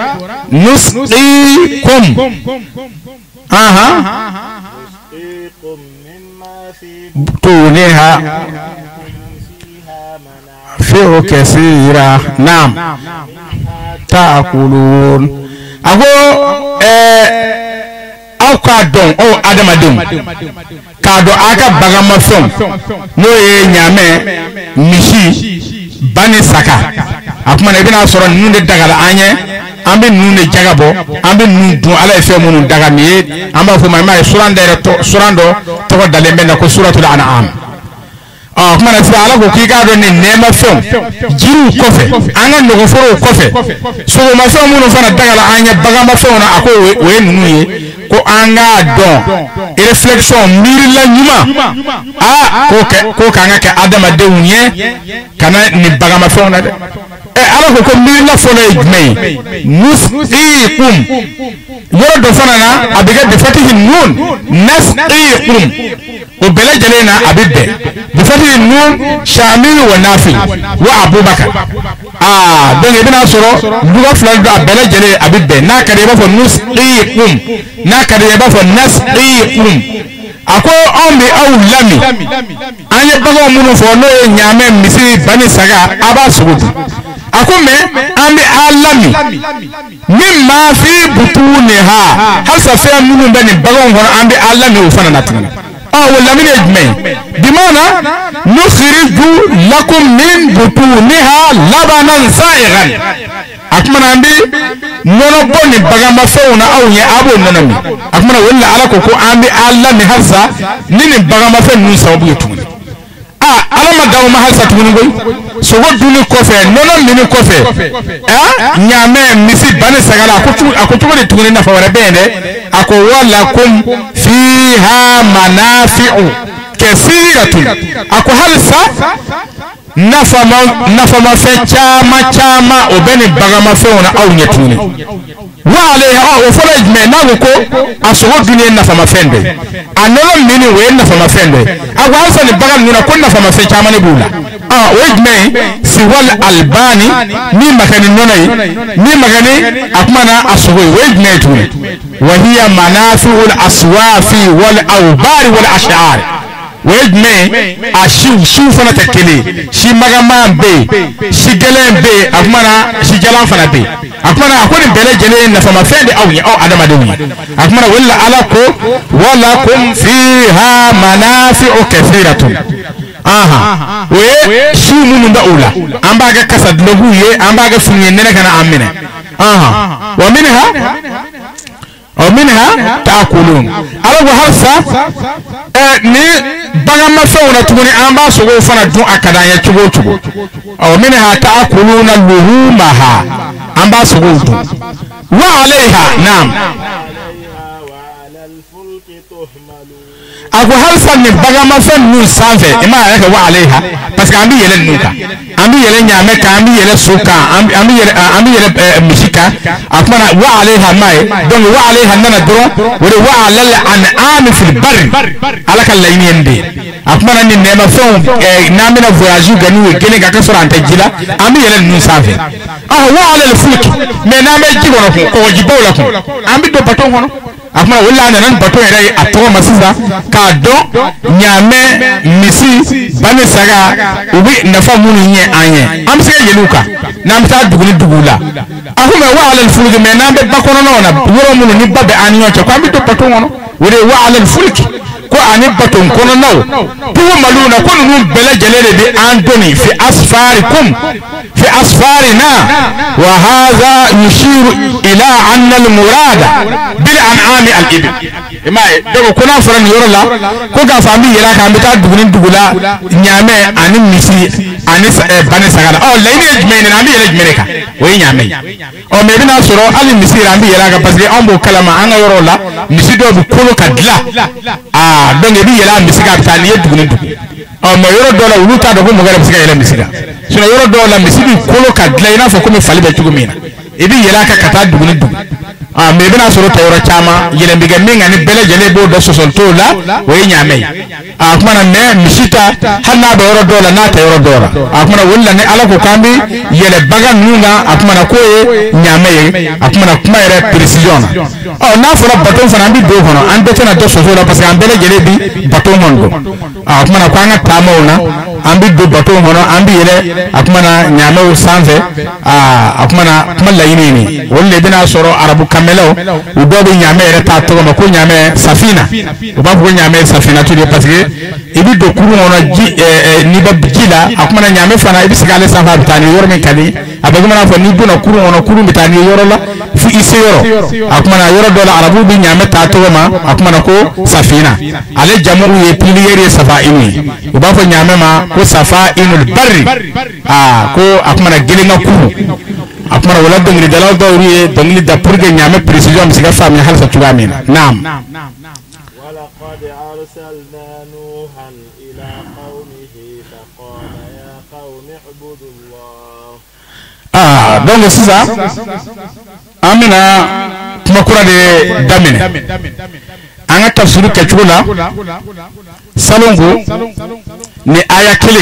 nusqikum aha nusqikum mimma fi tuniha fiha mana fi kaseera naam taakulun ako eh aw ka don o adamadum ka do aka bagama fon no ye nyame mishi bani saka akuma ne bina soro nunde dagala anye ambe nunde jagabo ambe nundu ala efe munu daga ni amba fo mai mai surande to surando to dalembe na ko suratul an'am ah kuma na sala ko kiga do ne nema fon jiru kofe anga no foro kofe so ma so munu fana dagala anye bagama fon ako we nunu ye ko anga don réflexion mirila nyuma ah ko ke ko kanga ke adama de unye kana ni bagama fon na de e ala ko ko mirila fona ijmai nusqikum yoro do fana na abiga de fatihi nun nasqikum o bele jelena abibbe de fatihi nun shamil wa nafi wa abubakar ah donc ibina soro duga fulal do bele jele abibbe na kade ba fo nusqikum na kade ba fo nasqikum ako on bi aw lami anye bago munu fo no nyame misiri bani saga aba sugudu ako me ambi alami mimma fi butuniha hal sa fa munu bani bago ngoro ambi alami o fana natana ah wala min ejmai bimana nukhriju lakum min butuniha labanan sa'igan akmana ambi nono boni bagama fawna awnya abo nono mi akmana wala ala ko ko ambi alami hasa nini bagama fa nun sababu yetuni ah alama dawo ma hasa tuni goy so woduni kofe nono mini kofe eh nyame misi bani sagala akutu akutu ni tuni na fawara bende ako wala kum fiha manafi'u kathiratun ako halsa nafama nafama fe chama chama obeni bagama fawna awnya tuni wa alayha o folaj me nago asogo dunia nafama fende anono mini we nafama fende agwansa ni bagam nuna ko nafama fe chama ne bula ah wejme si wal albani ni makani nonai ni magani akmana asogo wejme tuni wa hiya manafi'ul aswafi wal awbar wal ash'ar wejme ashu shu fana takele shi magama be shi gelen be akmana shi jalan fana be akmana akoni bele jele na fama fende awnya aw adama de wi akmana wala alako wala kum fiha manafi'u kathiratun aha we shi munu da ula ambaga kasad logu ye ambaga funye nene kana amine aha wa minha wa minha taakulun ala wa harsa ni bagama fawna tuguni amba sogo fana dun akada ya chugo chugo aw minha ta'kuluna luhumaha amba sogo dun wa alayha nam ako halsan ni bagama fen nu sanfe ima ya wa alayha parce que ambi yele nuka ambi yele nyame ka ambi yele suka ambi ambi yele ambi yele mishika akmana wa alayha mai donc wa alayha nana dro wala wa alal an'am fil bar alaka layni ende akmana ni nema fon namina voyage ganu gele ga ka sora anta jila ambi yele nu sanfe ah wa alal fulk me name jibono ko ko jibola ko ambi do baton hono akuma wala nan bato yare atoro masisa ka do nyame misi bane saga ubi nafa munu nye anye am se yeluka nam ta duguni dugula akuma wa ala fulki me nambe bakono nona woro munu ni babe anyo to ko ambi to bato ngono wore wa ala fulki ko ani bato kono naw tuwa maluna ko nu bele jelele bi andoni fi asfarikum fi asfarina wa hadha yushiru ila anna al murada bil an'am al ibil ima dogo kuna furan yorola ko ga fambi yela ka ambita duguni dugula nyame ani misi ani bane sagala oh layni ejmene ambi yela ejmene ka we nyame o me bina soro ali misi ambi yela ka parce que ambo kalama anga yorola misi do bu kolo kadla ah donc bi yela misi ka bitani duguni dugu o me yoro dola uluta do ko mo gara misi ka yela misi ka sino yoro dola misi bi kolo kadla ina fo ko me falibe tugumina ebi yela ka kata duguni dugu ah me bina soro tayoro chama yele mbiga minga ni bele jele bo do sosol to la way nyame ah kuma na me misita hanna do yoro dola na tayoro dola ah kuma na wala ne ala ko kambi yele baga nunga ah kuma na koye nyame ah kuma na kuma ere precision oh na fora baton fana bi do hono an de tena do sosol parce que an bele jele bi baton mondo ah kuma na ko anga tamo na an bi do baton hono an bi yele ah kuma na nyame o sanze ah kuma na kuma la yini ni wolle bina soro arabu kamelo udobi nyame reta to ko nyame safina uba ko nyame safina to parce que ibi do kuru ona ji ni ba jila akuma nyame fana ibi sigale safa bitani yoro men kali abagu mana fo ni buna kuru ona kuru bitani yoro la fu ise yoro akuma na yoro do la arabu bi nyame ta to ma akuma na ko safina ale jamu ye piliere safa ini uba fo nyame ma ko safa inul barri ah ko akuma na gelenga kuru akmara wala dongri dalal dawri dongli da pour que nyame précision mi siga fam halsa tugamina naam wala qad arsalna nuhan ila qaumihi faqala ya qaumi ibudullah ah donc c'est ça amina kuma kura de damine anga tafsiru ke chula salongo ni aya kele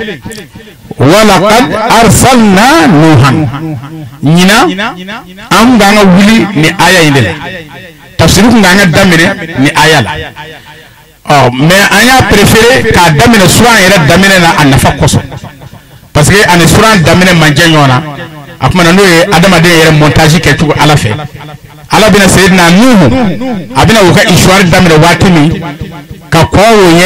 wala qad arsalna nuhan nyina am ganga wuli ni aya indela tafsiru nganga damine ni aya la oh mais aya préféré ka damine suran era damine na anafa koso parce que an suran damine manjanyona akuma no e adama de yere montage ke tugo ala fe ala bina sayyidina nuhu abina wuka ishwar damine watimi ka ko woye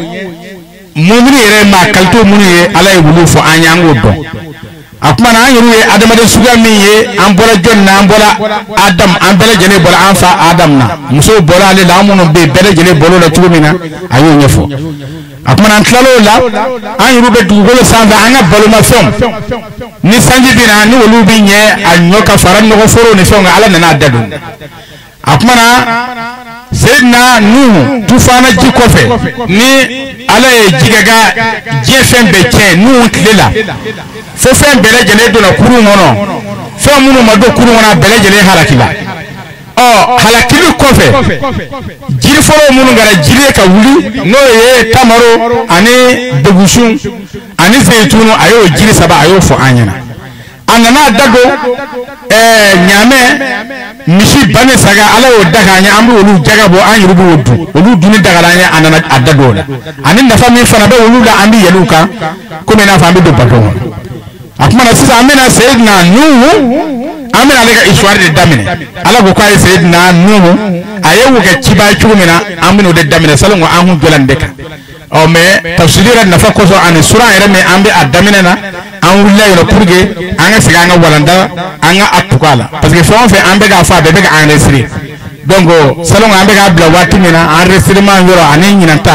mumri yere ma kalto muni ye ala e wulu fo anyango do akuma na anyiru ye adama de suga mi ye ambola jonna ambola adam ambele jene bola anfa adam na muso bola le la munu be bele jene bolo la tugumina ayo nyefo akuma na klalo la anyiru be dugolo sanga anga bolo ma fom ni sanji bina ni wulu bi nye anyoka faran no foro ni fonga ala na dadu akuma na sayyidina nuhu tufana jikofe ni ala e jigaga jefen be che nuhu klela fo fen bele jele do na kuru ngono fo munu ma do kuru ngona bele jele halakila oh halakili kofe jiri foro munu ngara jiri ka wuli no ye tamaro ani degushun ani zeytunu ayo jiri saba ayo fo anyana anana dago eh nyame mishi bane saga ala o daga nya amru olu jaga bo an yurubu wodu olu duni daga nya anana adado la ani nafa mi fana be olu la ambi yeluka ko me na fa ambi do bato akuma na sisa amena sayyidina nuhu amena lega ishwar de damine ala ko kai sayyidina nuhu ayewu ga ciba chumina amino de damine salongo an hu jolan deka o me tafsirira nafa ko so an sura ere me ambe adamine na an wulla yo purge anga siga anga walanda anga atukala parce que fon fait ambe ga fa be ga enregistrer donc salon ambe ga bla watimina enregistrement yoro ani nyinanta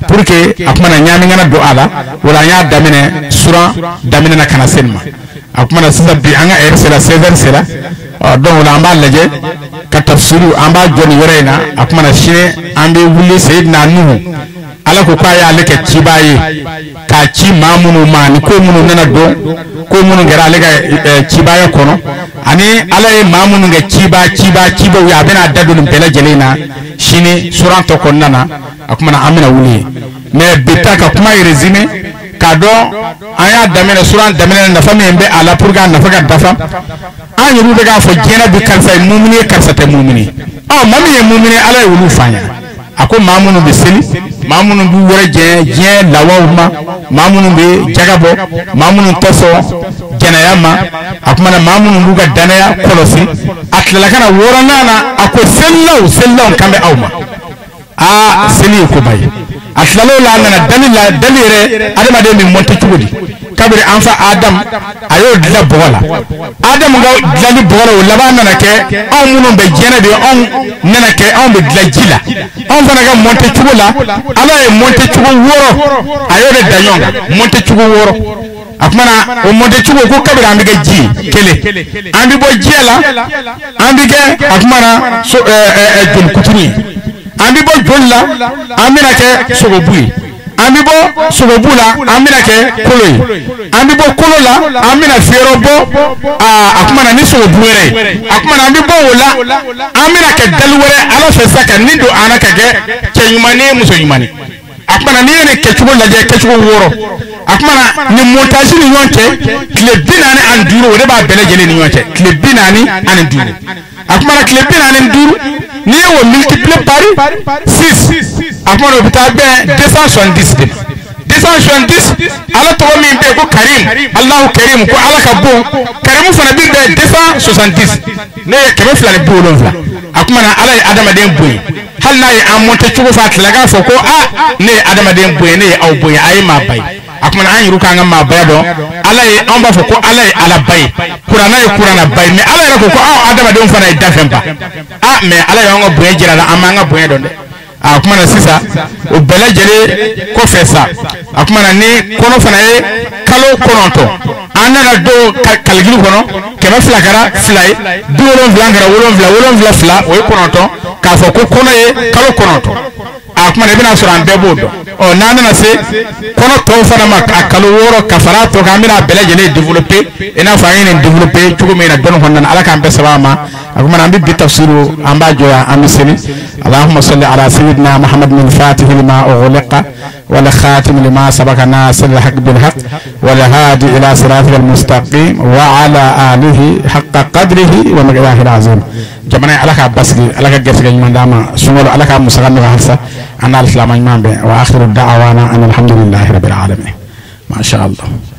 pour que akmana nyami ngana do ala wala nya damine sura damine na kana senma akmana sisa bi anga er sela seize sela donc wala amba laje ka tafsiru amba joni yorena akmana shine ambe wuli sayyidina nuhu ala ko kaya leke cibaye ka ci mamunu mani ko munu nana do ko munu ngara lega cibaye kono ani ala e mamunu nga ciba ciba ciba ya bena dadu bela jelena shine suranto konnana akmana amina wuli mais bitaka kuma resume kado aya damene suran damene na fami mbe ala pour ga na faga dafa an yuru daga fo jena bi kansa mumini kansa te mumini oh mami e mumini ala e wulu fanya ako mamunu be seli mamunu bu wore je je lawawma mamunu be jagabo mamunu toso janayama akmana mamunu buga danaya kolosi atlala kana wora nana ako sellaw sellaw kambe awma a seli ko bay atlalo la nana dalila dalire adama de mi monte tugudi kabiri anfa adam ayo dila bola adam ga dali bola wala ba nana ke on munun be jena be on nana ke on be dila jila on fana ga monte tugula ala e monte tugu woro ayo de danyonga monte tugu woro akmana o monte tugu ko kabiri ambi ga ji kele ambi bo jela ambi ke akmana so e dum kuturi ambi bo jolla amina ke sogo bui ambi bo sogo bula amina ke koloi ambi bo kolola amina fero bo akmana ni sogo buere akmana ambi bo wala amina ke dalwere ala fe saka nindo anaka ke kenyumani muso yumani akmana ni ne ke chugo laje ke chugo woro akmana ni montage ni yonke kle binani anduro de ba bele jele ni yonke kle binani anduro akmana kle binani anduro ni wo multiplier par six akmana hôpital ben deux cent soixante-dix deux cent soixante-dix ala to mi be ko karim allah karim ko ala ka bo karim fana bi be deux cent soixante-dix ne kebe fla bo lon fla akmana ala adama den boy hal na yi amonte chugo fat laga fo ko a ne adama den boy ne aw boy ay ma bay akmana an yiruka ngam ma bay do ala yi amba fo ko ala yi ala bay qur'ana yi qur'ana bay mais ala yi ko ko aw adama den fana yi dafem ba ah mais ala yi ngo boy jira la amanga boy do de akumana sisa o bela jele ko fesa akumana ni kono fana e kalo kononto anana do kalgilu kono kema flagara flay do wolon flangara wolon fla wolon fla fla o kononto ka fo ko kono e kalo kononto akumana bina sura ambe bodo o nana na se kono to fana ma akalo woro kafara to kamina bela jele développer ena fa ene développer tugo mena don honnan ala kan be sabama akumana ambi bi tafsiru amba joya amiseni اللهم صل على سيدنا محمد من فاتح لما أغلق والخاتم لما سبق ناصر الحق بالحق والهادي إلى صراطك المستقيم وعلى آله حق قدره ومقداره العظيم جمعنا على كبسري على كجسر من دام سمول على كمسلم وحسا أنا الإسلام إمام وآخر الدعوانا أن الحمد لله رب العالمين ما شاء الله.